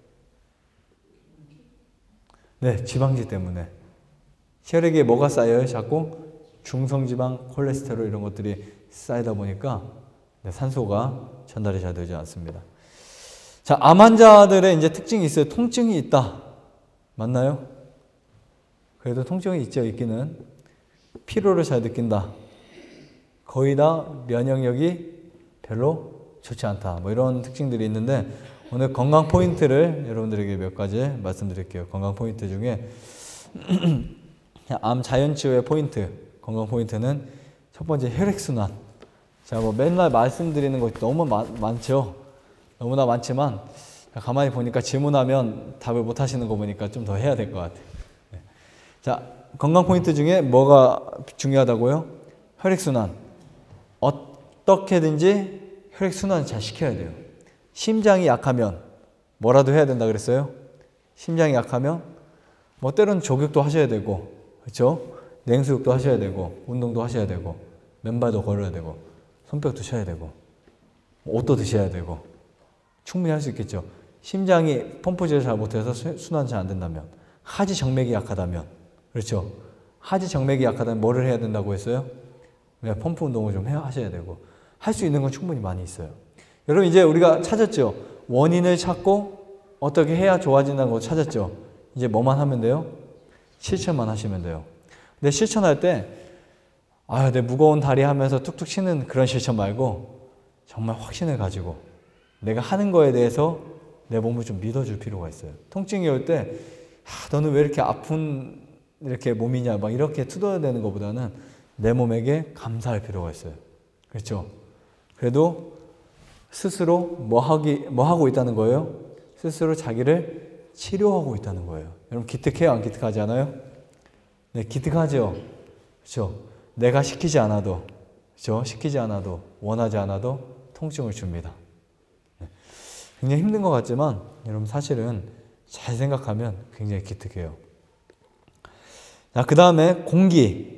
네, 지방지 때문에. 혈액에 뭐가 쌓여요? 자꾸 중성지방, 콜레스테롤 이런 것들이 쌓이다 보니까 산소가 전달이 잘 되지 않습니다. 자, 암 환자들의 이제 특징이 있어요. 통증이 있다. 맞나요? 그래도 통증이 있죠, 있기는. 피로를 잘 느낀다. 거의 다 면역력이 별로 좋지 않다. 뭐 이런 특징들이 있는데, 오늘 건강 포인트를 여러분들에게 몇 가지 말씀드릴게요. 건강 포인트 중에 암 자연치유의 포인트, 건강 포인트는 첫 번째 혈액순환. 자, 뭐 맨날 말씀드리는 것이 너무 많죠. 너무나 많지만 가만히 보니까 질문하면 답을 못 하시는 거 보니까 좀 더 해야 될 것 같아요. 네. 자, 건강 포인트 중에 뭐가 중요하다고요? 혈액순환. 어떻게든지 혈액순환을 잘 시켜야 돼요. 심장이 약하면 뭐라도 해야 된다 그랬어요? 심장이 약하면 뭐 때로는 족욕도 하셔야 되고, 그렇죠? 냉수욕도 하셔야 되고, 운동도 하셔야 되고, 맨발도 걸어야 되고, 손뼉도 쳐야 되고, 옷도 드셔야 되고, 충분히 할 수 있겠죠. 심장이 펌프질을 잘 못해서 순환이 잘 안 된다면, 하지 정맥이 약하다면, 그렇죠? 하지 정맥이 약하다면 뭐를 해야 된다고 했어요? 펌프 운동을 좀 하셔야 되고, 할 수 있는 건 충분히 많이 있어요. 여러분, 이제 우리가 찾았죠? 원인을 찾고 어떻게 해야 좋아진다는 거 찾았죠? 이제 뭐만 하면 돼요? 실천만 하시면 돼요. 근데 실천할 때 내 무거운 다리 하면서 툭툭 치는 그런 실천 말고 정말 확신을 가지고 내가 하는 거에 대해서 내 몸을 좀 믿어줄 필요가 있어요. 통증이 올 때 너는 왜 이렇게 아픈 이렇게 몸이냐 막 이렇게 투덜대는 것보다는 내 몸에게 감사할 필요가 있어요. 그렇죠? 그래도 스스로 뭐 하고 있다는 거예요? 스스로 자기를 치료하고 있다는 거예요. 여러분, 기특해요? 안 기특하지 않아요? 네, 기특하죠? 그렇죠? 내가 시키지 않아도, 그렇죠? 시키지 않아도, 원하지 않아도 통증을 줍니다. 네. 굉장히 힘든 것 같지만 여러분, 사실은 잘 생각하면 굉장히 기특해요. 자, 그 다음에 공기.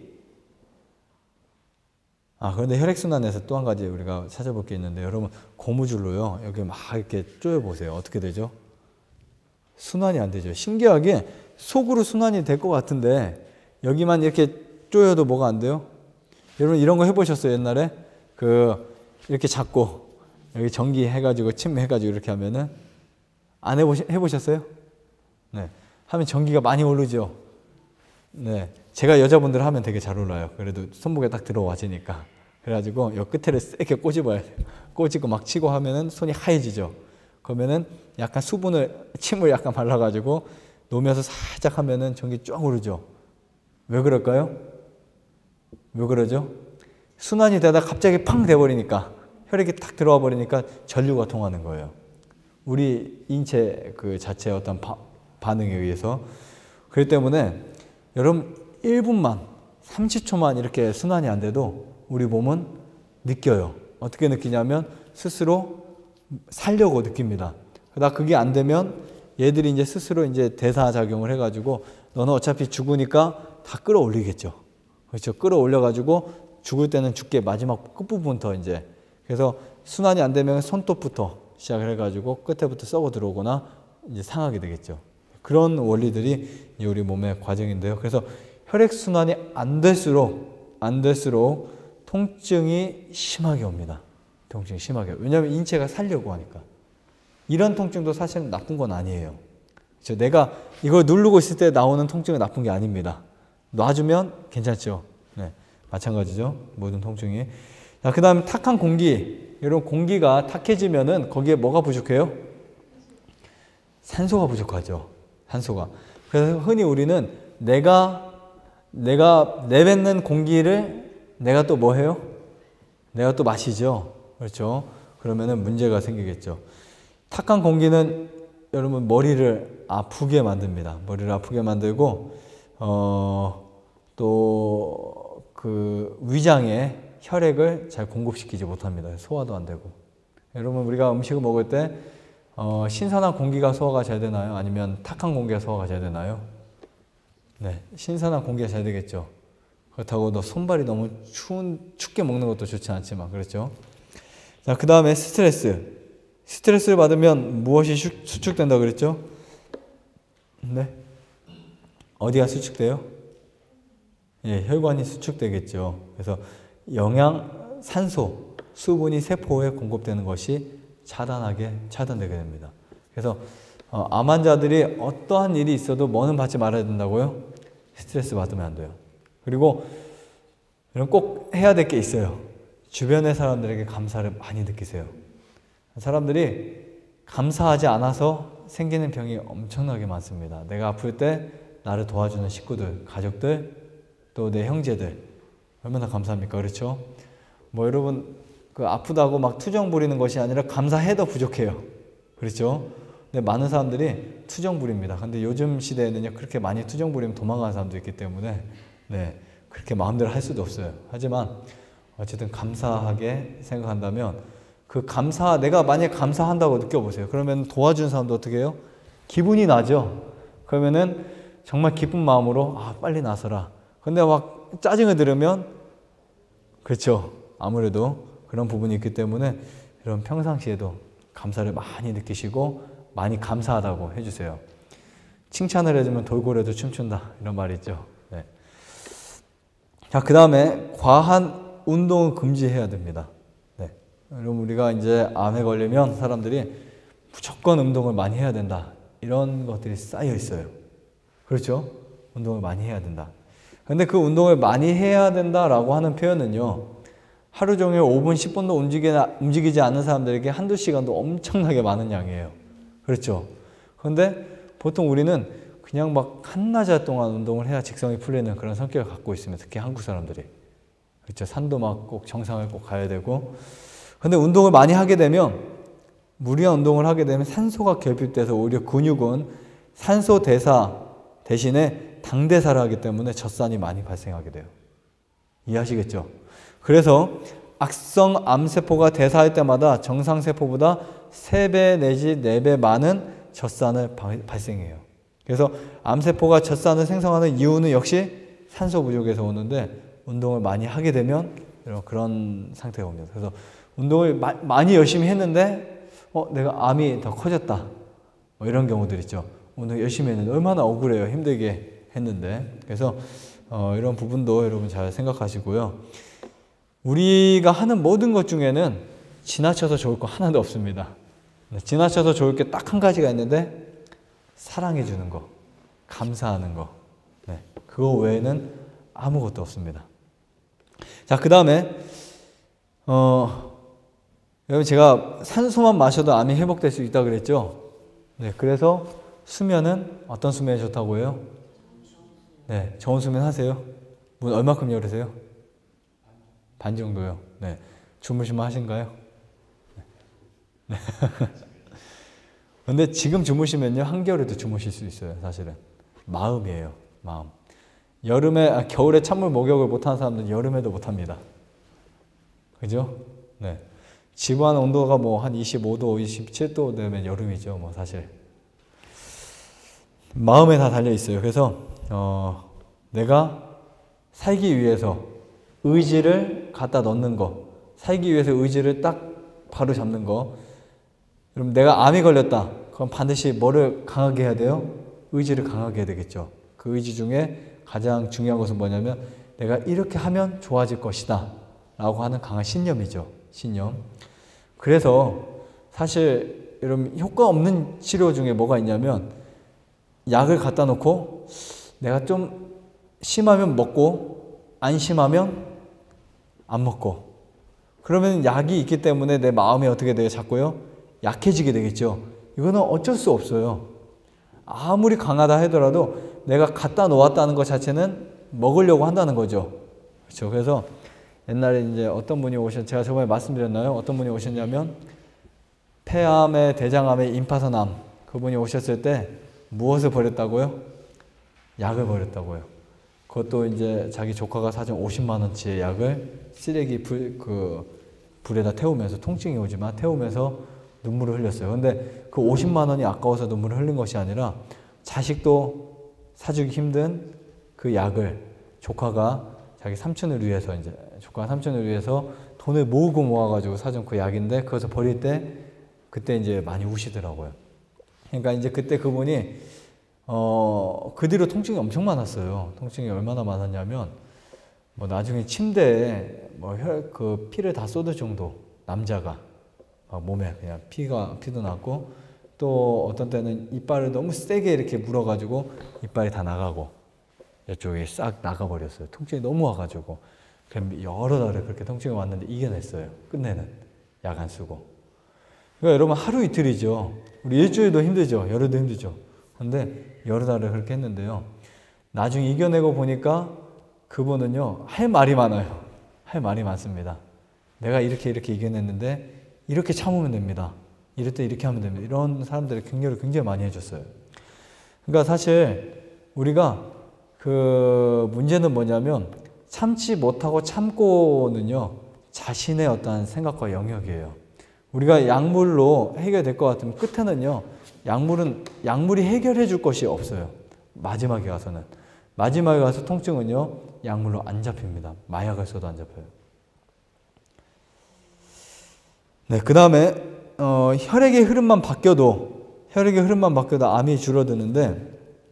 그런데 혈액순환에서 또 한 가지 우리가 찾아볼 게 있는데, 여러분, 고무줄로요, 여기 막 이렇게 쪼여보세요. 어떻게 되죠? 순환이 안 되죠. 신기하게 속으로 순환이 될 것 같은데, 여기만 이렇게 쪼여도 뭐가 안 돼요? 여러분, 이런 거 해보셨어요? 옛날에? 이렇게 잡고, 여기 전기 해가지고, 침 해가지고 이렇게 하면은, 안 해보셨어요? 네. 하면 전기가 많이 오르죠? 네. 제가 여자분들 하면 되게 잘 올라요. 그래도 손목에 딱 들어와지니까. 그래가지고 요 끝에를 이렇게 꼬집어야 돼요. 꼬집고 막 치고 하면은 손이 하얘지죠. 그러면은 약간 수분을, 침을 약간 발라가지고 놓으면서 살짝 하면은 전기 쫙 오르죠. 왜 그럴까요? 왜 그러죠? 순환이 되다 갑자기 팡 돼버리니까, 혈액이 탁 들어와 버리니까 전류가 통하는 거예요. 우리 인체 그 자체의 어떤 반응에 의해서. 그렇기 때문에 여러분 1분만, 30초만 이렇게 순환이 안 돼도 우리 몸은 느껴요. 어떻게 느끼냐면 스스로 살려고 느낍니다. 그러다 그게 안 되면 얘들이 이제 스스로 이제 대사작용을 해가지고 너는 어차피 죽으니까 다 끌어올리겠죠. 그렇죠. 끌어올려가지고 죽을 때는 죽게 마지막 끝부분부터 이제, 그래서 순환이 안 되면 손톱부터 시작을 해가지고 끝에부터 썩어 들어오거나 이제 상하게 되겠죠. 그런 원리들이 우리 몸의 과정인데요. 그래서 혈액순환이 안 될수록 통증이 심하게 옵니다. 통증이 심하게. 왜냐하면 인체가 살려고 하니까. 이런 통증도 사실은 나쁜 건 아니에요. 그렇죠? 내가 이걸 누르고 있을 때 나오는 통증은 나쁜 게 아닙니다. 놔주면 괜찮죠. 네, 마찬가지죠. 모든 통증이. 자, 그 다음에 탁한 공기. 이런 공기가 탁해지면은 거기에 뭐가 부족해요? 산소가 부족하죠. 산소가. 그래서 흔히 우리는 내가 내뱉는 공기를 내가 또 뭐 해요? 내가 또 마시죠. 그렇죠. 그러면은 문제가 생기겠죠. 탁한 공기는 여러분 머리를 아프게 만듭니다. 머리를 아프게 만들고 또 그 위장에 혈액을 잘 공급시키지 못합니다. 소화도 안 되고. 여러분 우리가 음식을 먹을 때 신선한 공기가 소화가 잘 되나요? 아니면 탁한 공기가 소화가 잘 되나요? 네, 신선한 공기가 잘 되겠죠. 그렇다고 너 손발이 너무 춥게 먹는 것도 좋지 않지만, 그렇죠? 자, 그 다음에 스트레스를 받으면 무엇이 수축된다 그랬죠? 네, 어디가 수축돼요? 예, 혈관이 수축되겠죠. 그래서 영양, 산소, 수분이 세포에 공급되는 것이 차단되게 됩니다. 그래서 암 환자들이 어떠한 일이 있어도 뭐는 받지 말아야 된다고요? 스트레스 받으면 안 돼요. 그리고 이런 꼭 해야 될 게 있어요. 주변의 사람들에게 감사를 많이 느끼세요. 사람들이 감사하지 않아서 생기는 병이 엄청나게 많습니다. 내가 아플 때 나를 도와주는 식구들, 가족들, 또 내 형제들 얼마나 감사합니까? 그렇죠? 뭐 여러분 그 아프다고 막 투정 부리는 것이 아니라 감사해도 부족해요. 그렇죠? 근데 많은 사람들이 투정 부립니다. 근데 요즘 시대에는요 그렇게 많이 투정 부리면 도망가는 사람도 있기 때문에 네, 그렇게 마음대로 할 수도 없어요. 하지만 어쨌든 감사하게 생각한다면 내가 만약에 감사한다고 느껴보세요. 그러면 도와준 사람도 어떻게 해요? 기분이 나죠? 그러면은 정말 기쁜 마음으로 빨리 나서라. 근데 막 짜증을 들으면 그렇죠. 아무래도 그런 부분이 있기 때문에 여러분 평상시에도 감사를 많이 느끼시고 많이 감사하다고 해주세요. 칭찬을 해주면 돌고래도 춤춘다 이런 말이 있죠. 네. 자, 그 다음에 과한 운동을 금지해야 됩니다. 네. 여러분 우리가 이제 암에 걸리면 사람들이 무조건 운동을 많이 해야 된다 이런 것들이 쌓여 있어요. 그렇죠? 운동을 많이 해야 된다. 근데 그 운동을 많이 해야 된다라고 하는 표현은요, 하루 종일 5분, 10분도 움직이지 않는 사람들에게 한두 시간도 엄청나게 많은 양이에요. 그렇죠? 그런데 보통 우리는 그냥 막 한나절 동안 운동을 해야 직성이 풀리는 그런 성격을 갖고 있습니다. 특히 한국 사람들이. 그렇죠? 산도 막 꼭 정상을 꼭 가야 되고. 근데 운동을 많이 하게 되면, 무리한 운동을 하게 되면 산소가 결핍돼서 오히려 근육은 산소 대사 대신에 당대사를 하기 때문에 젖산이 많이 발생하게 돼요. 이해하시겠죠? 그래서 악성 암세포가 대사할 때마다 정상세포보다 3배 내지 4배 많은 젖산을 발생해요. 그래서 암세포가 젖산을 생성하는 이유는 역시 산소 부족에서 오는데 운동을 많이 하게 되면 그런 상태가 옵니다. 그래서 운동을 많이 열심히 했는데 내가 암이 더 커졌다. 뭐 이런 경우들 있죠. 운동 열심히 했는데 얼마나 억울해요. 힘들게 했는데. 그래서 이런 부분도 여러분 잘 생각하시고요. 우리가 하는 모든 것 중에는 지나쳐서 좋을 거 하나도 없습니다. 지나쳐서 좋을 게 딱 한 가지가 있는데 사랑해 주는 거, 감사하는 거. 네, 그거 외에는 아무것도 없습니다. 자, 그 다음에 여러분 제가 산소만 마셔도 암이 회복될 수 있다고 그랬죠? 네, 그래서 수면은 어떤 수면이 좋다고 해요? 네, 좋은 수면 하세요? 문 얼마큼 열으세요? 반 정도요. 네, 주무시면 하신가요? 네. 근데 지금 주무시면요, 한겨울에도 주무실 수 있어요, 사실은. 마음이에요, 마음. 겨울에 찬물 목욕을 못하는 사람들은 여름에도 못합니다. 그죠? 네. 지구안 온도가 뭐 한 25도, 27도 되면 여름이죠, 뭐 사실. 마음에 다 달려 있어요. 그래서 내가 살기 위해서 의지를 갖다 넣는 거, 살기 위해서 의지를 딱 바로 잡는 거. 그럼 내가 암이 걸렸다. 그럼 반드시 뭐를 강하게 해야 돼요? 의지를 강하게 해야 되겠죠. 그 의지 중에 가장 중요한 것은 뭐냐면 내가 이렇게 하면 좋아질 것이다 라고 하는 강한 신념이죠. 신념. 그래서 사실 여러분 효과 없는 치료 중에 뭐가 있냐면 약을 갖다 놓고 내가 좀 심하면 먹고 안 심하면 안 먹고, 그러면 약이 있기 때문에 내 마음이 어떻게 돼요? 자꾸요? 약해지게 되겠죠. 이거는 어쩔 수 없어요. 아무리 강하다 하더라도 내가 갖다 놓았다는 것 자체는 먹으려고 한다는 거죠. 그렇죠. 그래서 옛날에 이제 어떤 분이 제가 저번에 말씀드렸나요? 어떤 분이 오셨냐면 폐암에 대장암에 임파선암, 그분이 오셨을 때 무엇을 버렸다고요? 약을 버렸다고요. 그것도 이제 자기 조카가 사준 50만 원치의 약을 쓰레기 불에다 태우면서, 통증이 오지만 태우면서 눈물을 흘렸어요. 근데 그 50만 원이 아까워서 눈물을 흘린 것이 아니라 자식도 사주기 힘든 그 약을 조카 삼촌을 위해서 돈을 모으고 모아가지고 사준 그 약인데 그것을 버릴 때 그때 이제 많이 우시더라고요. 그러니까 이제 그때 그분이 그 뒤로 통증이 엄청 많았어요. 통증이 얼마나 많았냐면 뭐 나중에 침대에 그 피를 다 쏟을 정도, 남자가 몸에 그냥 피도 났고, 또 어떤 때는 이빨을 너무 세게 이렇게 물어가지고 이빨이 다 나가고 이쪽이 싹 나가버렸어요. 통증이 너무 와가지고. 여러 달을 그렇게 통증이 왔는데 이겨냈어요. 끝내는. 약 안 쓰고. 그러니까 여러분 하루 이틀이죠. 우리 일주일도 힘들죠. 열흘도 힘들죠. 근데 여러 달을 그렇게 했는데요. 나중에 이겨내고 보니까 그분은요, 할 말이 많아요. 할 말이 많습니다. 내가 이렇게 이겨냈는데 이렇게 참으면 됩니다. 이럴 때 이렇게 하면 됩니다. 이런 사람들의 격려를 굉장히 많이 해줬어요. 그러니까 사실 우리가 그 문제는 뭐냐면 참지 못하고 참고는요, 자신의 어떠한 생각과 영역이에요. 우리가 약물로 해결될 것 같으면 끝에는요, 약물이 해결해 줄 것이 없어요. 마지막에 가서는. 마지막에 가서 통증은요, 약물로 안 잡힙니다. 마약을 써도 안 잡혀요. 네, 그 다음에 혈액의 흐름만 바뀌어도 암이 줄어드는데,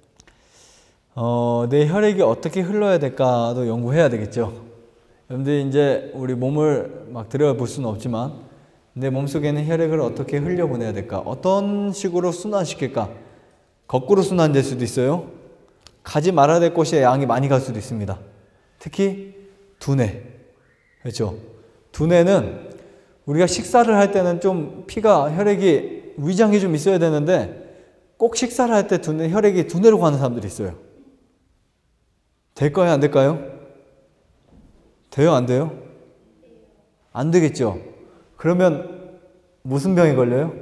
내 혈액이 어떻게 흘러야 될까도 연구해야 되겠죠. 여러분들이 이제 우리 몸을 막 들여다 볼 수는 없지만 내 몸속에는 혈액을 어떻게 흘려보내야 될까? 어떤 식으로 순환시킬까? 거꾸로 순환될 수도 있어요. 가지 말아야 될 곳에 양이 많이 갈 수도 있습니다. 특히 두뇌. 그렇죠? 두뇌는 우리가 식사를 할 때는 좀 혈액이 위장이 좀 있어야 되는데 꼭 식사를 할 때 혈액이 두뇌로 가는 사람들이 있어요. 될까요? 안 될까요? 돼요? 안 돼요? 안 되겠죠? 그러면 무슨 병이 걸려요?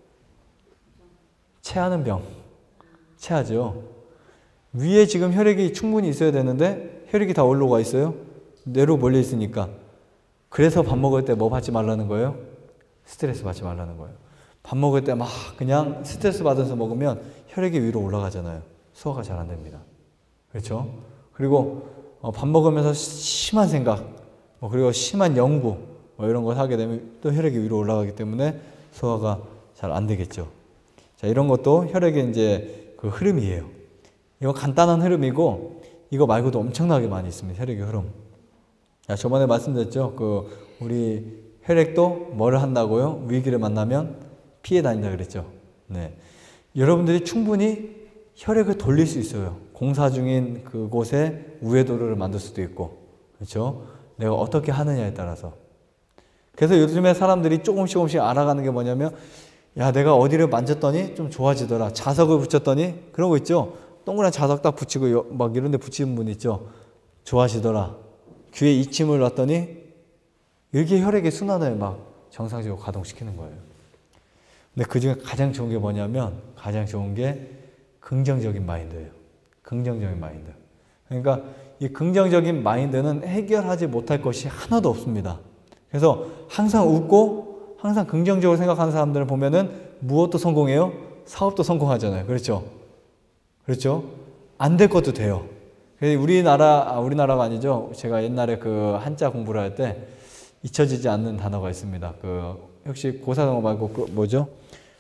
체하는 병. 체하죠. 위에 지금 혈액이 충분히 있어야 되는데 혈액이 다 어디로 가 있어요? 뇌로 몰려 있으니까. 그래서 밥 먹을 때 뭐 받지 말라는 거예요? 스트레스 받지 말라는 거예요. 밥 먹을 때 막 그냥 스트레스 받아서 먹으면 혈액이 위로 올라가잖아요. 소화가 잘 안 됩니다. 그렇죠? 그리고 밥 먹으면서 심한 생각, 그리고 심한 연구 이런 걸 하게 되면 또 혈액이 위로 올라가기 때문에 소화가 잘 안 되겠죠. 자, 이런 것도 혈액의 이제 그 흐름이에요. 이거 간단한 흐름이고 이거 말고도 엄청나게 많이 있습니다. 혈액의 흐름. 자, 저번에 말씀드렸죠. 우리 혈액도 뭐를 한다고요? 위기를 만나면 피해 다닌다 그랬죠. 네. 여러분들이 충분히 혈액을 돌릴 수 있어요. 공사 중인 그곳에 우회도로를 만들 수도 있고, 그렇죠? 내가 어떻게 하느냐에 따라서. 그래서 요즘에 사람들이 조금씩 알아가는 게 뭐냐면, 야, 내가 어디를 만졌더니 좀 좋아지더라. 자석을 붙였더니, 그런 거 있죠? 동그란 자석 딱 붙이고 막 이런 데 붙이는 분 있죠? 좋아지더라. 귀에 이침을 놨더니 이렇게 혈액의 순환을 막 정상적으로 가동시키는 거예요. 근데 그 중에 가장 좋은 게 뭐냐면, 가장 좋은 게 긍정적인 마인드예요. 긍정적인 마인드. 그러니까 이 긍정적인 마인드는 해결하지 못할 것이 하나도 없습니다. 그래서 항상 웃고 항상 긍정적으로 생각하는 사람들을 보면은 무엇도 성공해요? 사업도 성공하잖아요. 그렇죠? 그렇죠? 안 될 것도 돼요. 우리나라가 아니죠. 제가 옛날에 그 한자 공부를 할 때 잊혀지지 않는 단어가 있습니다. 그 혹시 고사성어 말고 그 뭐죠?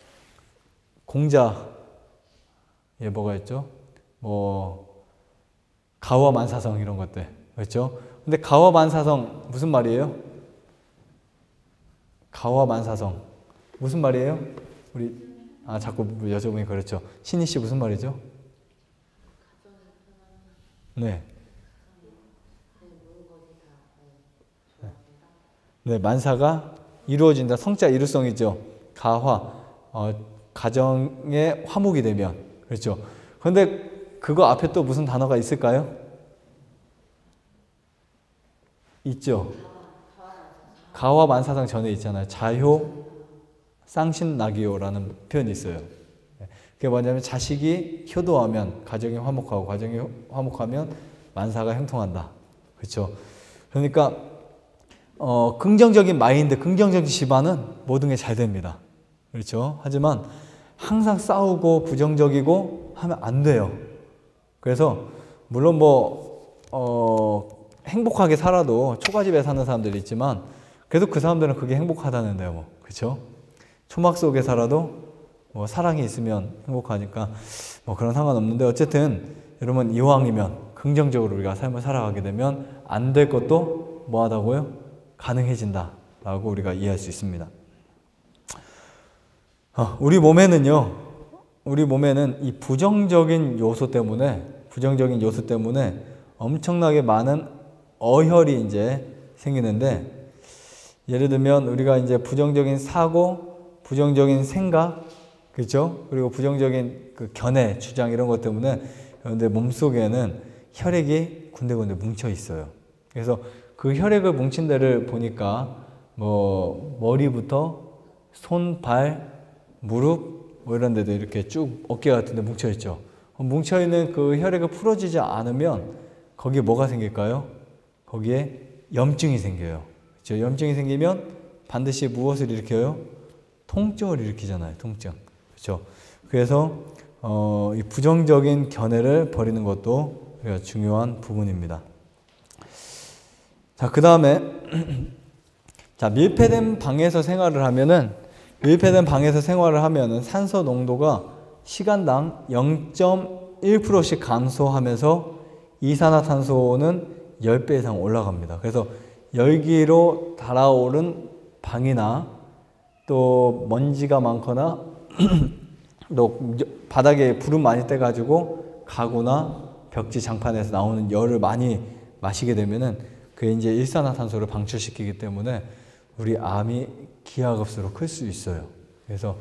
공자 예 뭐가 있죠? 뭐 가와만사성 이런 것들 그렇죠? 근데 가와만사성 무슨 말이에요? 가와만사성 무슨 말이에요? 우리 자꾸 여쭤보니 그렇죠. 신희 씨 무슨 말이죠? 네. 네, 만사가 이루어진다. 성자 이루성이죠. 가화, 가정의 화목이 되면. 그렇죠. 그런데 그거 앞에 또 무슨 단어가 있을까요? 있죠. 가화 만사상 전에 있잖아요. 자효 쌍신나기요라는 표현이 있어요. 그게 뭐냐면 자식이 효도하면 가정이 화목하고 가정이 화목하면 만사가 형통한다. 그렇죠. 그러니까 긍정적인 마인드, 긍정적인 집안은 모든 게 잘 됩니다. 그렇죠. 하지만 항상 싸우고 부정적이고 하면 안 돼요. 그래서 물론 행복하게 살아도 초가집에 사는 사람들이 있지만 그래도 그 사람들은 그게 행복하다는데요. 뭐. 그렇죠. 초막 속에 살아도 사랑이 있으면 행복하니까 그런 상관없는데 어쨌든 여러분 이왕이면 긍정적으로 우리가 삶을 살아가게 되면 안 될 것도 뭐하다고요? 가능해진다 라고 우리가 이해할 수 있습니다. 우리 몸에는 이 부정적인 요소 때문에 엄청나게 많은 어혈이 이제 생기는데 예를 들면 우리가 이제 부정적인 사고, 부정적인 생각, 그렇죠? 그리고 부정적인 그 견해, 주장 이런 것 때문에 여러분들 몸속에는 혈액이 군데군데 뭉쳐 있어요. 그래서 그 혈액을 뭉친 데를 보니까 머리부터 손, 발, 무릎 이런 데도 이렇게 쭉 어깨 같은 데 뭉쳐 있죠. 뭉쳐 있는 그 혈액을 풀어지지 않으면 거기에 뭐가 생길까요? 거기에 염증이 생겨요. 그렇죠? 염증이 생기면 반드시 무엇을 일으켜요? 통증을 일으키잖아요. 통증. 그렇죠? 그래서 이 부정적인 견해를 버리는 것도 우리가 중요한 부분입니다. 자, 그 다음에 밀폐된 방에서 생활을 하면은 산소 농도가 시간당 0.1%씩 감소하면서 이산화탄소는 10배 이상 올라갑니다. 그래서 열기로 달아오른 방이나 또 먼지가 많거나 또 바닥에 불을 많이 떼가지고 가구나 벽지 장판에서 나오는 열을 많이 마시게 되면은 그게 이제 일산화탄소를 방출시키기 때문에 우리 암이 기하급수로 클 수 있어요. 그래서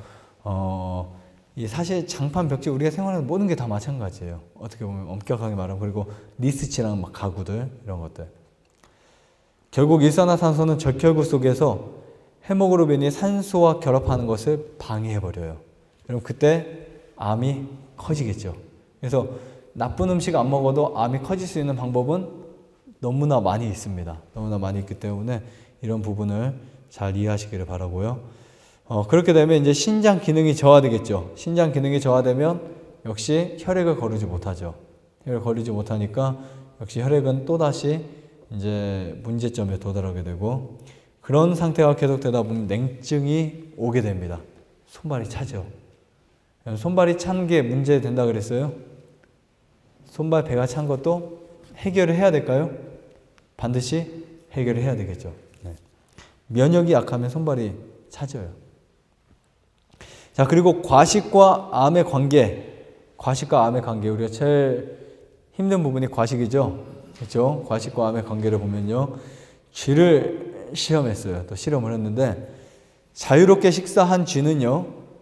사실 장판, 벽지 우리가 생활하는 모든 게 다 마찬가지예요. 어떻게 보면 엄격하게 말하면. 그리고 리스치랑 막 가구들 이런 것들. 결국 일산화탄소는 적혈구 속에서 헤모글로빈이 산소와 결합하는 것을 방해해버려요. 그럼 그때 암이 커지겠죠. 그래서 나쁜 음식 안 먹어도 암이 커질 수 있는 방법은 너무나 많이 있습니다. 너무나 많이 있기 때문에 이런 부분을 잘 이해하시기를 바라고요. 그렇게 되면 이제 신장 기능이 저하되겠죠. 신장 기능이 저하되면 역시 혈액을 거르지 못하죠. 혈액을 거르지 못하니까 역시 혈액은 또다시 이제 문제점에 도달하게 되고 그런 상태가 계속되다 보면 냉증이 오게 됩니다. 손발이 차죠. 손발이 찬 게 문제된다 그랬어요? 손발 배가 찬 것도 해결을 해야 될까요? 반드시 해결을 해야 되겠죠. 네. 면역이 약하면 손발이 차져요. 자, 그리고 과식과 암의 관계. 우리가 제일 힘든 부분이 과식이죠. 그렇죠? 과식과 암의 관계를 보면요. 쥐를 시험했어요. 또 실험을 했는데 자유롭게 식사한 쥐는요,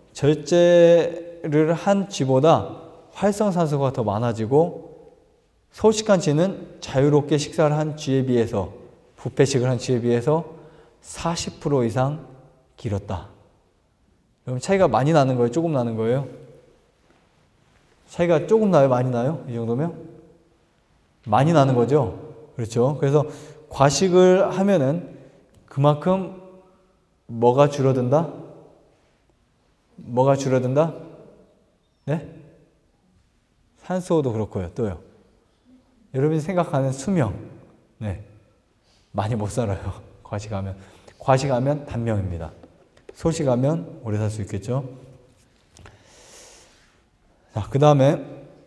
절제를 한 쥐보다 활성산소가 더 많아지고 소식한 쥐는 자유롭게 식사를 한 쥐에 비해서, 부패식을 한 쥐에 비해서 40% 이상 길었다. 그럼 차이가 많이 나는 거예요? 조금 나는 거예요? 차이가 조금 나요? 많이 나요? 이 정도면? 많이 나는 거죠? 그렇죠? 그래서 과식을 하면은 그만큼 뭐가 줄어든다? 뭐가 줄어든다? 네? 산소도 그렇고요. 또요. 여러분이 생각하는 수명. 네. 많이 못 살아요. 과식하면. 과식하면 단명입니다. 소식하면 오래 살 수 있겠죠? 자, 그 다음에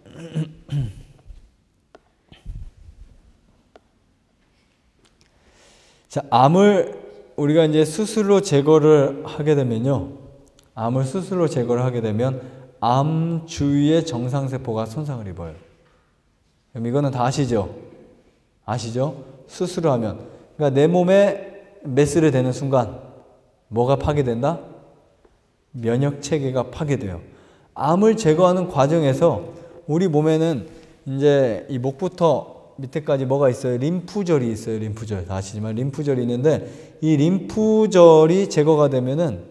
자, 암을 우리가 이제 수술로 제거를 하게 되면요. 암을 수술로 제거를 하게 되면 암 주위의 정상세포가 손상을 입어요. 그럼 이거는 다 아시죠? 아시죠? 수술을 하면. 그러니까 내 몸에 메스를 대는 순간 뭐가 파괴된다? 면역 체계가 파괴돼요. 암을 제거하는 과정에서 우리 몸에는 이제 이 목부터 밑에까지 뭐가 있어요? 림프절이 있어요. 림프절. 다 아시지만 림프절이 있는데 이 림프절이 제거가 되면은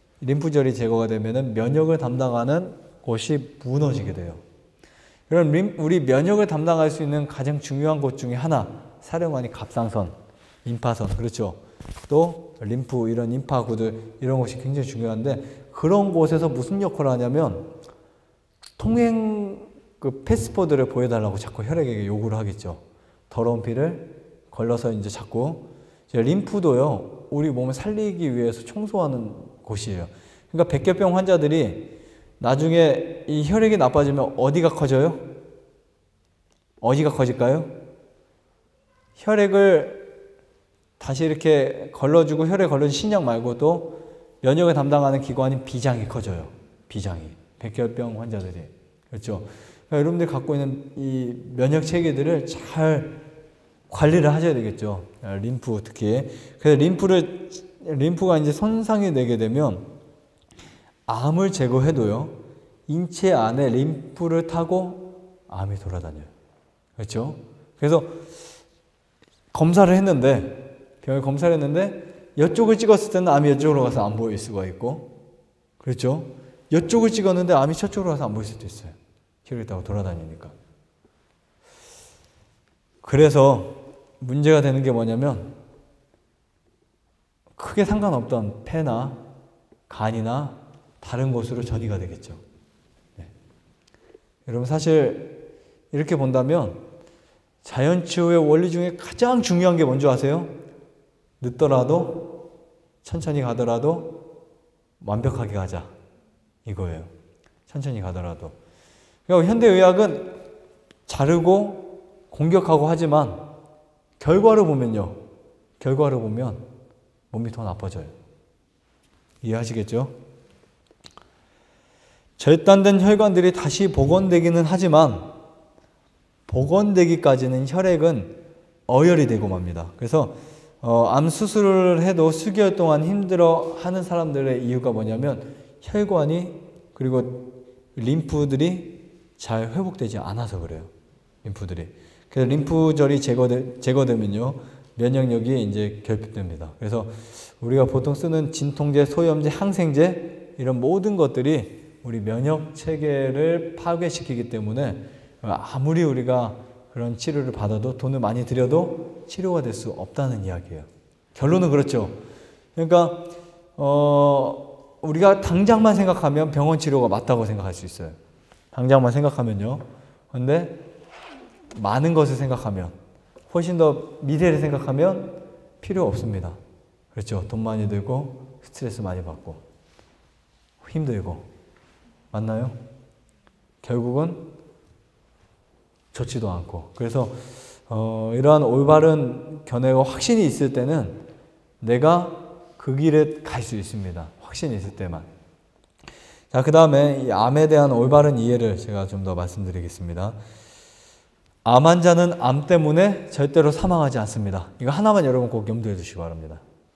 면역을 담당하는 곳이 무너지게 돼요. 그럼 우리 면역을 담당할 수 있는 가장 중요한 곳 중에 하나, 사령관이 갑상선, 림파선, 그렇죠? 또 림프, 이런 림파구들, 이런 곳이 굉장히 중요한데 그런 곳에서 무슨 역할을 하냐면 통행 그 패스포드를 보여달라고 자꾸 혈액에게 요구를 하겠죠. 더러운 피를 걸러서 이제 자꾸 림프도요, 우리 몸을 살리기 위해서 청소하는 곳이에요. 그러니까 백혈병 환자들이 나중에 이 혈액이 나빠지면 어디가 커져요? 어디가 커질까요? 혈액을 다시 이렇게 걸러주고 혈액 걸러준 신장 말고도 면역을 담당하는 기관인 비장이 커져요. 비장이. 백혈병 환자들이. 그렇죠? 그러니까 여러분들이 갖고 있는 이 면역 체계들을 잘 관리를 하셔야 되겠죠. 림프 특히. 그래서 림프가 이제 손상이 되게 되면 암을 제거해도요, 인체 안에 림프를 타고 암이 돌아다녀요. 그렇죠? 그래서 검사를 했는데, 병에 검사를 했는데, 이쪽을 찍었을 때는 암이 이쪽으로 가서 안 보일 수가 있고, 그렇죠? 이쪽을 찍었는데 암이 저쪽으로 가서 안 보일 수도 있어요. 혈액이 타고 돌아다니니까. 그래서 문제가 되는 게 뭐냐면, 크게 상관없던 폐나 간이나 다른 곳으로 전이가 되겠죠. 네. 여러분 사실 이렇게 본다면 자연치유의 원리 중에 가장 중요한 게 뭔지 아세요? 늦더라도 천천히 가더라도 완벽하게 가자. 이거예요. 천천히 가더라도. 그러니까 현대의학은 자르고 공격하고 하지만 결과를 보면 몸이 더 나빠져요. 이해하시겠죠? 절단된 혈관들이 다시 복원되기는 하지만 복원되기까지는 혈액은 어혈이 되고 맙니다. 그래서 암 수술을 해도 수개월 동안 힘들어하는 사람들의 이유가 뭐냐면 혈관이 그리고 림프들이 잘 회복되지 않아서 그래요. 림프들이. 그래서 림프절이 제거되면요, 면역력이 이제 결핍됩니다. 그래서 우리가 보통 쓰는 진통제, 소염제, 항생제 이런 모든 것들이 우리 면역 체계를 파괴시키기 때문에 아무리 우리가 그런 치료를 받아도 돈을 많이 들여도 치료가 될 수 없다는 이야기예요. 결론은 그렇죠. 그러니까 우리가 당장만 생각하면 병원 치료가 맞다고 생각할 수 있어요. 당장만 생각하면요. 그런데 많은 것을 생각하면, 훨씬 더 미래를 생각하면 필요 없습니다. 그렇죠. 돈 많이 들고 스트레스 많이 받고 힘들고. 맞나요? 결국은 좋지도 않고. 그래서 이러한 올바른 견해와 확신이 있을 때는 내가 그 길에 갈 수 있습니다. 확신이 있을 때만. 자, 그 다음에 이 암에 대한 올바른 이해를 제가 좀 더 말씀드리겠습니다. 암 환자는 암 때문에 절대로 사망하지 않습니다. 이거 하나만 여러분 꼭 염두해 두시기 바랍니다.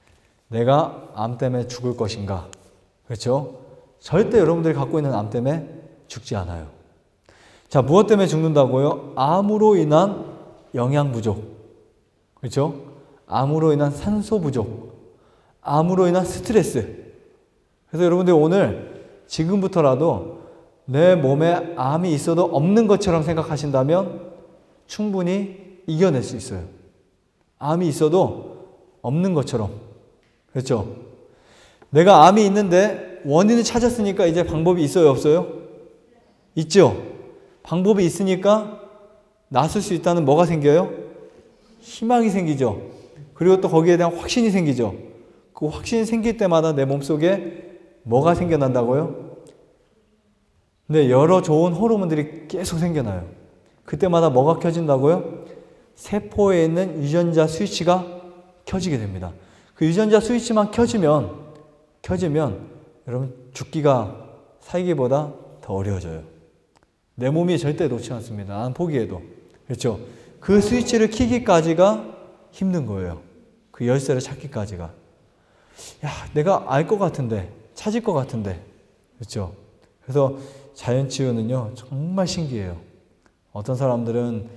내가 암 때문에 죽을 것인가? 그렇죠? 절대 여러분들이 갖고 있는 암 때문에 죽지 않아요. 자, 무엇 때문에 죽는다고요? 암으로 인한 영양 부족. 그렇죠? 암으로 인한 산소 부족. 암으로 인한 스트레스. 그래서 여러분들 오늘 지금부터라도 내 몸에 암이 있어도 없는 것처럼 생각하신다면 충분히 이겨낼 수 있어요. 암이 있어도 없는 것처럼. 그렇죠? 내가 암이 있는데 원인을 찾았으니까 이제 방법이 있어요, 없어요? 있죠? 방법이 있으니까 낫을 수 있다는 뭐가 생겨요? 희망이 생기죠. 그리고 또 거기에 대한 확신이 생기죠. 그 확신이 생길 때마다 내 몸속에 뭐가 생겨난다고요? 네, 여러 좋은 호르몬들이 계속 생겨나요. 그때마다 뭐가 켜진다고요? 세포에 있는 유전자 스위치가 켜지게 됩니다. 그 유전자 스위치만 켜지면 여러분 죽기가 살기보다 더 어려워져요. 내 몸이 절대 놓지 않습니다. 난 포기해도. 그렇죠? 그 스위치를 켜기까지가 힘든 거예요. 그 열쇠를 찾기까지가. 야, 내가 알 것 같은데, 찾을 것 같은데. 그렇죠? 그래서 자연치유는요, 정말 신기해요. 어떤 사람들은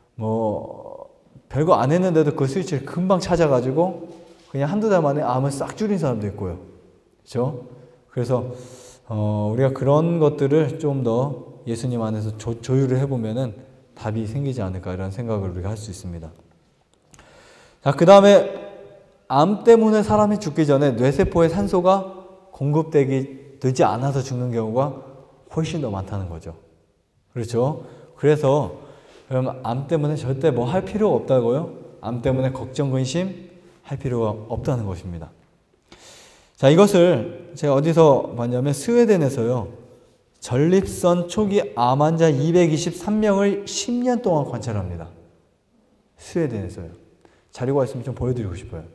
별거 안 했는데도 그 스위치를 금방 찾아가지고 그냥 한두 달 만에 암을 싹 줄인 사람도 있고요. 그렇죠? 그래서 우리가 그런 것들을 좀 더 예수님 안에서 조율을 해보면은 답이 생기지 않을까 이런 생각을 우리가 할 수 있습니다. 자, 그 다음에 암 때문에 사람이 죽기 전에 뇌세포에 산소가 공급되지 않아서 죽는 경우가 훨씬 더 많다는 거죠. 그렇죠? 그래서 그럼 암 때문에 절대 뭐 할 필요가 없다고요? 암 때문에 걱정, 근심 할 필요가 없다는 것입니다. 자, 이것을 제가 어디서 봤냐면 스웨덴에서요. 전립선 초기 암 환자 223명을 10년 동안 관찰합니다. 스웨덴에서요. 자료가 있으면 좀 보여드리고 싶어요.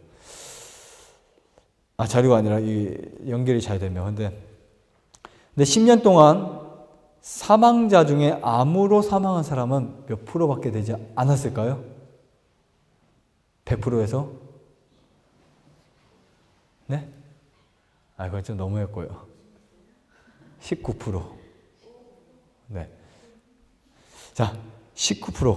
자료가 아니라 이 연결이 잘 되면. 근데 10년 동안 사망자 중에 암으로 사망한 사람은 몇 프로밖에 되지 않았을까요? 100%에서? 네? 그건 좀 너무했고요. 19%. 네. 자, 19%.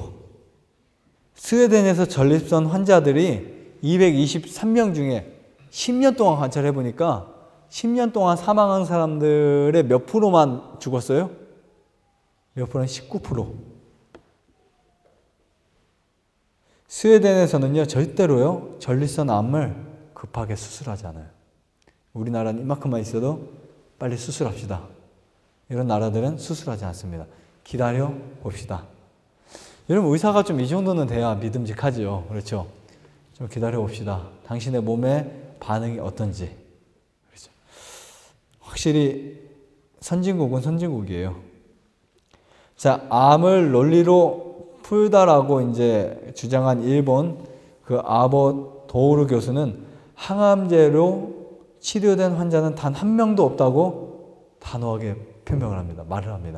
스웨덴에서 전립선 환자들이 223명 중에 10년 동안 관찰해 보니까 10년 동안 사망한 사람들의 몇 프로만 죽었어요? 몇 프로는 19%. 스웨덴에서는요, 절대로요, 전립선 암을 급하게 수술하지 않아요. 우리나라는 이만큼만 있어도 빨리 수술합시다. 이런 나라들은 수술하지 않습니다. 기다려 봅시다. 여러분, 의사가 좀 이 정도는 돼야 믿음직하지요. 그렇죠? 좀 기다려 봅시다. 당신의 몸의 반응이 어떤지. 그렇죠? 확실히 선진국은 선진국이에요. 자, 암을 논리로 풀다라고 이제 주장한 일본 그 아버 도우르 교수는 항암제로 치료된 환자는 단 한 명도 없다고 단호하게 표명을 합니다. 말을 합니다.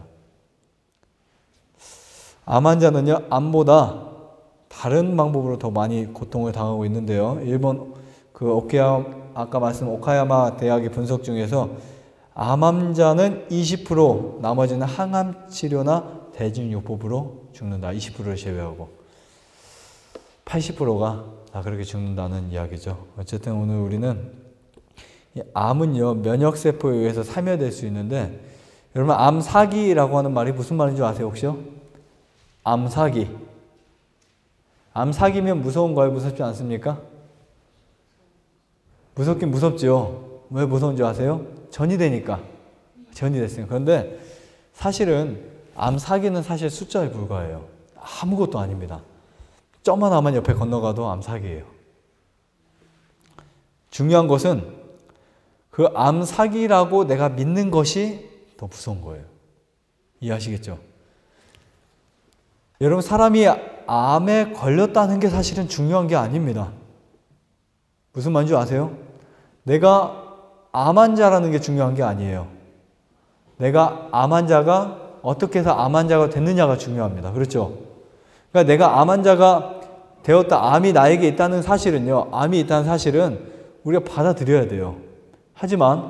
암 환자는요, 암보다 다른 방법으로 더 많이 고통을 당하고 있는데요. 일본 아까 말씀 오카야마 대학의 분석 중에서 암 환자는 20%, 나머지는 항암 치료나 대증요법으로 죽는다. 20%를 제외하고 80%가 다 그렇게 죽는다는 이야기죠. 어쨌든 오늘 우리는 암은요, 면역세포에 의해서 사멸될 수 있는데, 여러분, 암사기라고 하는 말이 무슨 말인지 아세요, 혹시요? 암사기. 암사기면 무서운 거예요? 무섭지 않습니까? 무섭긴 무섭죠. 왜 무서운지 아세요? 전이 되니까. 전이 됐으니까. 그런데 사실은 암사기는 사실 숫자에 불과해요. 아무것도 아닙니다. 점 하나만 옆에 건너가도 암사기예요. 중요한 것은 그 암사기라고 내가 믿는 것이 더 무서운 거예요. 이해하시겠죠? 여러분, 사람이 암에 걸렸다는 게 사실은 중요한 게 아닙니다. 무슨 말인지 아세요? 내가 암 환자라는 게 중요한 게 아니에요. 내가 암 환자가 어떻게 해서 암 환자가 됐느냐가 중요합니다. 그렇죠? 그러니까 내가 암 환자가 되었다, 암이 나에게 있다는 사실은요, 암이 있다는 사실은 우리가 받아들여야 돼요. 하지만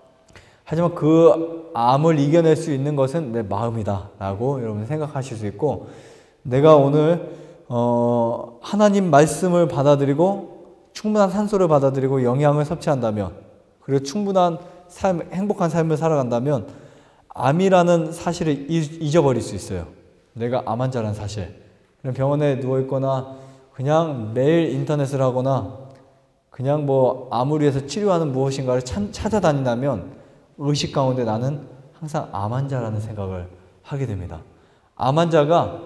그 암을 이겨낼 수 있는 것은 내 마음이다 라고 여러분 생각하실 수 있고, 내가 오늘 하나님 말씀을 받아들이고 충분한 산소를 받아들이고 영양을 섭취한다면, 그리고 충분한 삶, 행복한 삶을 살아간다면 암이라는 사실을 잊어버릴 수 있어요. 내가 암 환자라는 사실. 그냥 병원에 누워있거나 그냥 매일 인터넷을 하거나 그냥 뭐 암을 위해서 치료하는 무엇인가를 찾아다닌다면 의식 가운데 나는 항상 암 환자라는 생각을 하게 됩니다. 암 환자가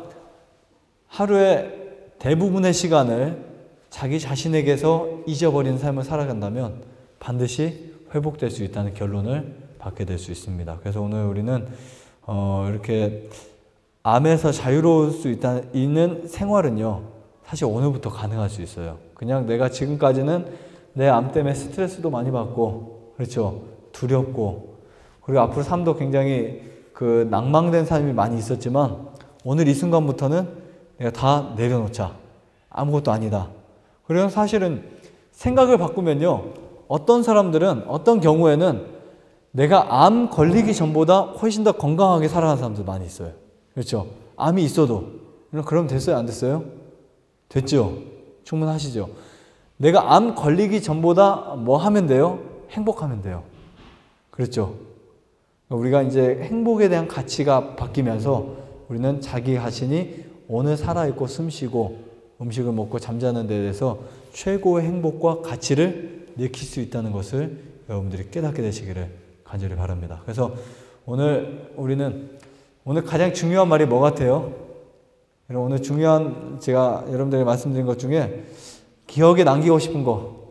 하루에 대부분의 시간을 자기 자신에게서 잊어버리는 삶을 살아간다면 반드시 회복될 수 있다는 결론을 받게 될 수 있습니다. 그래서 오늘 우리는 이렇게 암에서 자유로울 수 있는 생활은요, 사실 오늘부터 가능할 수 있어요. 그냥 내가 지금까지는 내 암 때문에 스트레스도 많이 받고, 그렇죠, 두렵고, 그리고 앞으로 삶도 굉장히 그 낭망된 삶이 많이 있었지만 오늘 이 순간부터는 내가 다 내려놓자. 아무것도 아니다. 그래서 사실은 생각을 바꾸면요, 어떤 사람들은 어떤 경우에는 내가 암 걸리기 전보다 훨씬 더 건강하게 살아가는 사람들 많이 있어요. 그렇죠? 암이 있어도. 그럼 됐어요? 안 됐어요? 됐죠? 충분하시죠? 내가 암 걸리기 전보다 뭐 하면 돼요? 행복하면 돼요. 그렇죠? 우리가 이제 행복에 대한 가치가 바뀌면서 우리는 자기 자신이 오늘 살아있고 숨쉬고 음식을 먹고 잠자는 데 대해서 최고의 행복과 가치를 느낄 수 있다는 것을 여러분들이 깨닫게 되시기를 간절히 바랍니다. 그래서 오늘 우리는 오늘 가장 중요한 말이 뭐 같아요? 오늘 중요한, 제가 여러분들에게 말씀드린 것 중에 기억에 남기고 싶은 거.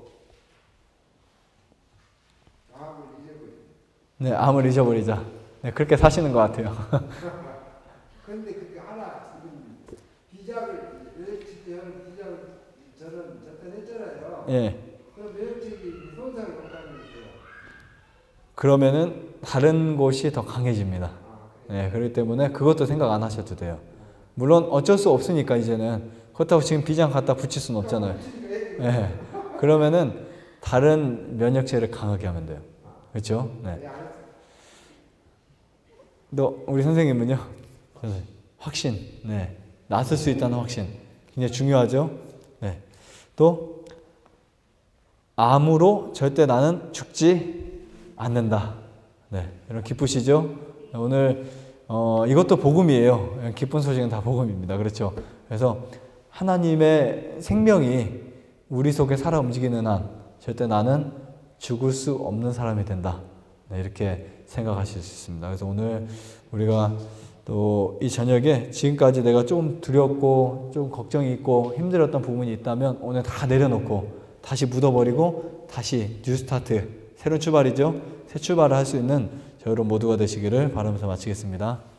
네, 암을 잊어버리자. 네, 그렇게 사시는 것 같아요. 그런데 그게 하나, 지금 비작을, 면역치료하는 비작을 저는 했잖아요. 예. 그럼 면역력이 손상이 없다는 거죠. 그러면은 다른 곳이 더 강해집니다. 네, 그렇기 때문에 그것도 생각 안 하셔도 돼요. 물론 어쩔 수 없으니까 이제는. 그렇다고 지금 비장 갖다 붙일 수는 없잖아요. 네. 그러면은 다른 면역체를 강하게 하면 돼요. 그렇죠? 네. 우리 선생님은요? 확신. 네. 낫을 수 있다는 확신. 굉장히 중요하죠? 네. 또 암으로 절대 나는 죽지 않는다. 네. 여러분 기쁘시죠? 오늘 이것도 복음이에요. 기쁜 소식은 다 복음입니다. 그렇죠? 그래서 하나님의 생명이 우리 속에 살아 움직이는 한 절대 나는 죽을 수 없는 사람이 된다. 네, 이렇게 생각하실 수 있습니다. 그래서 오늘 우리가 또 이 저녁에 지금까지 내가 좀 두렵고 좀 걱정이 있고 힘들었던 부분이 있다면 오늘 다 내려놓고 다시 묻어버리고 다시 뉴스타트, 새로운 출발이죠. 새 출발을 할 수 있는 저 여러분 모두가 되시기를 바라면서 마치겠습니다.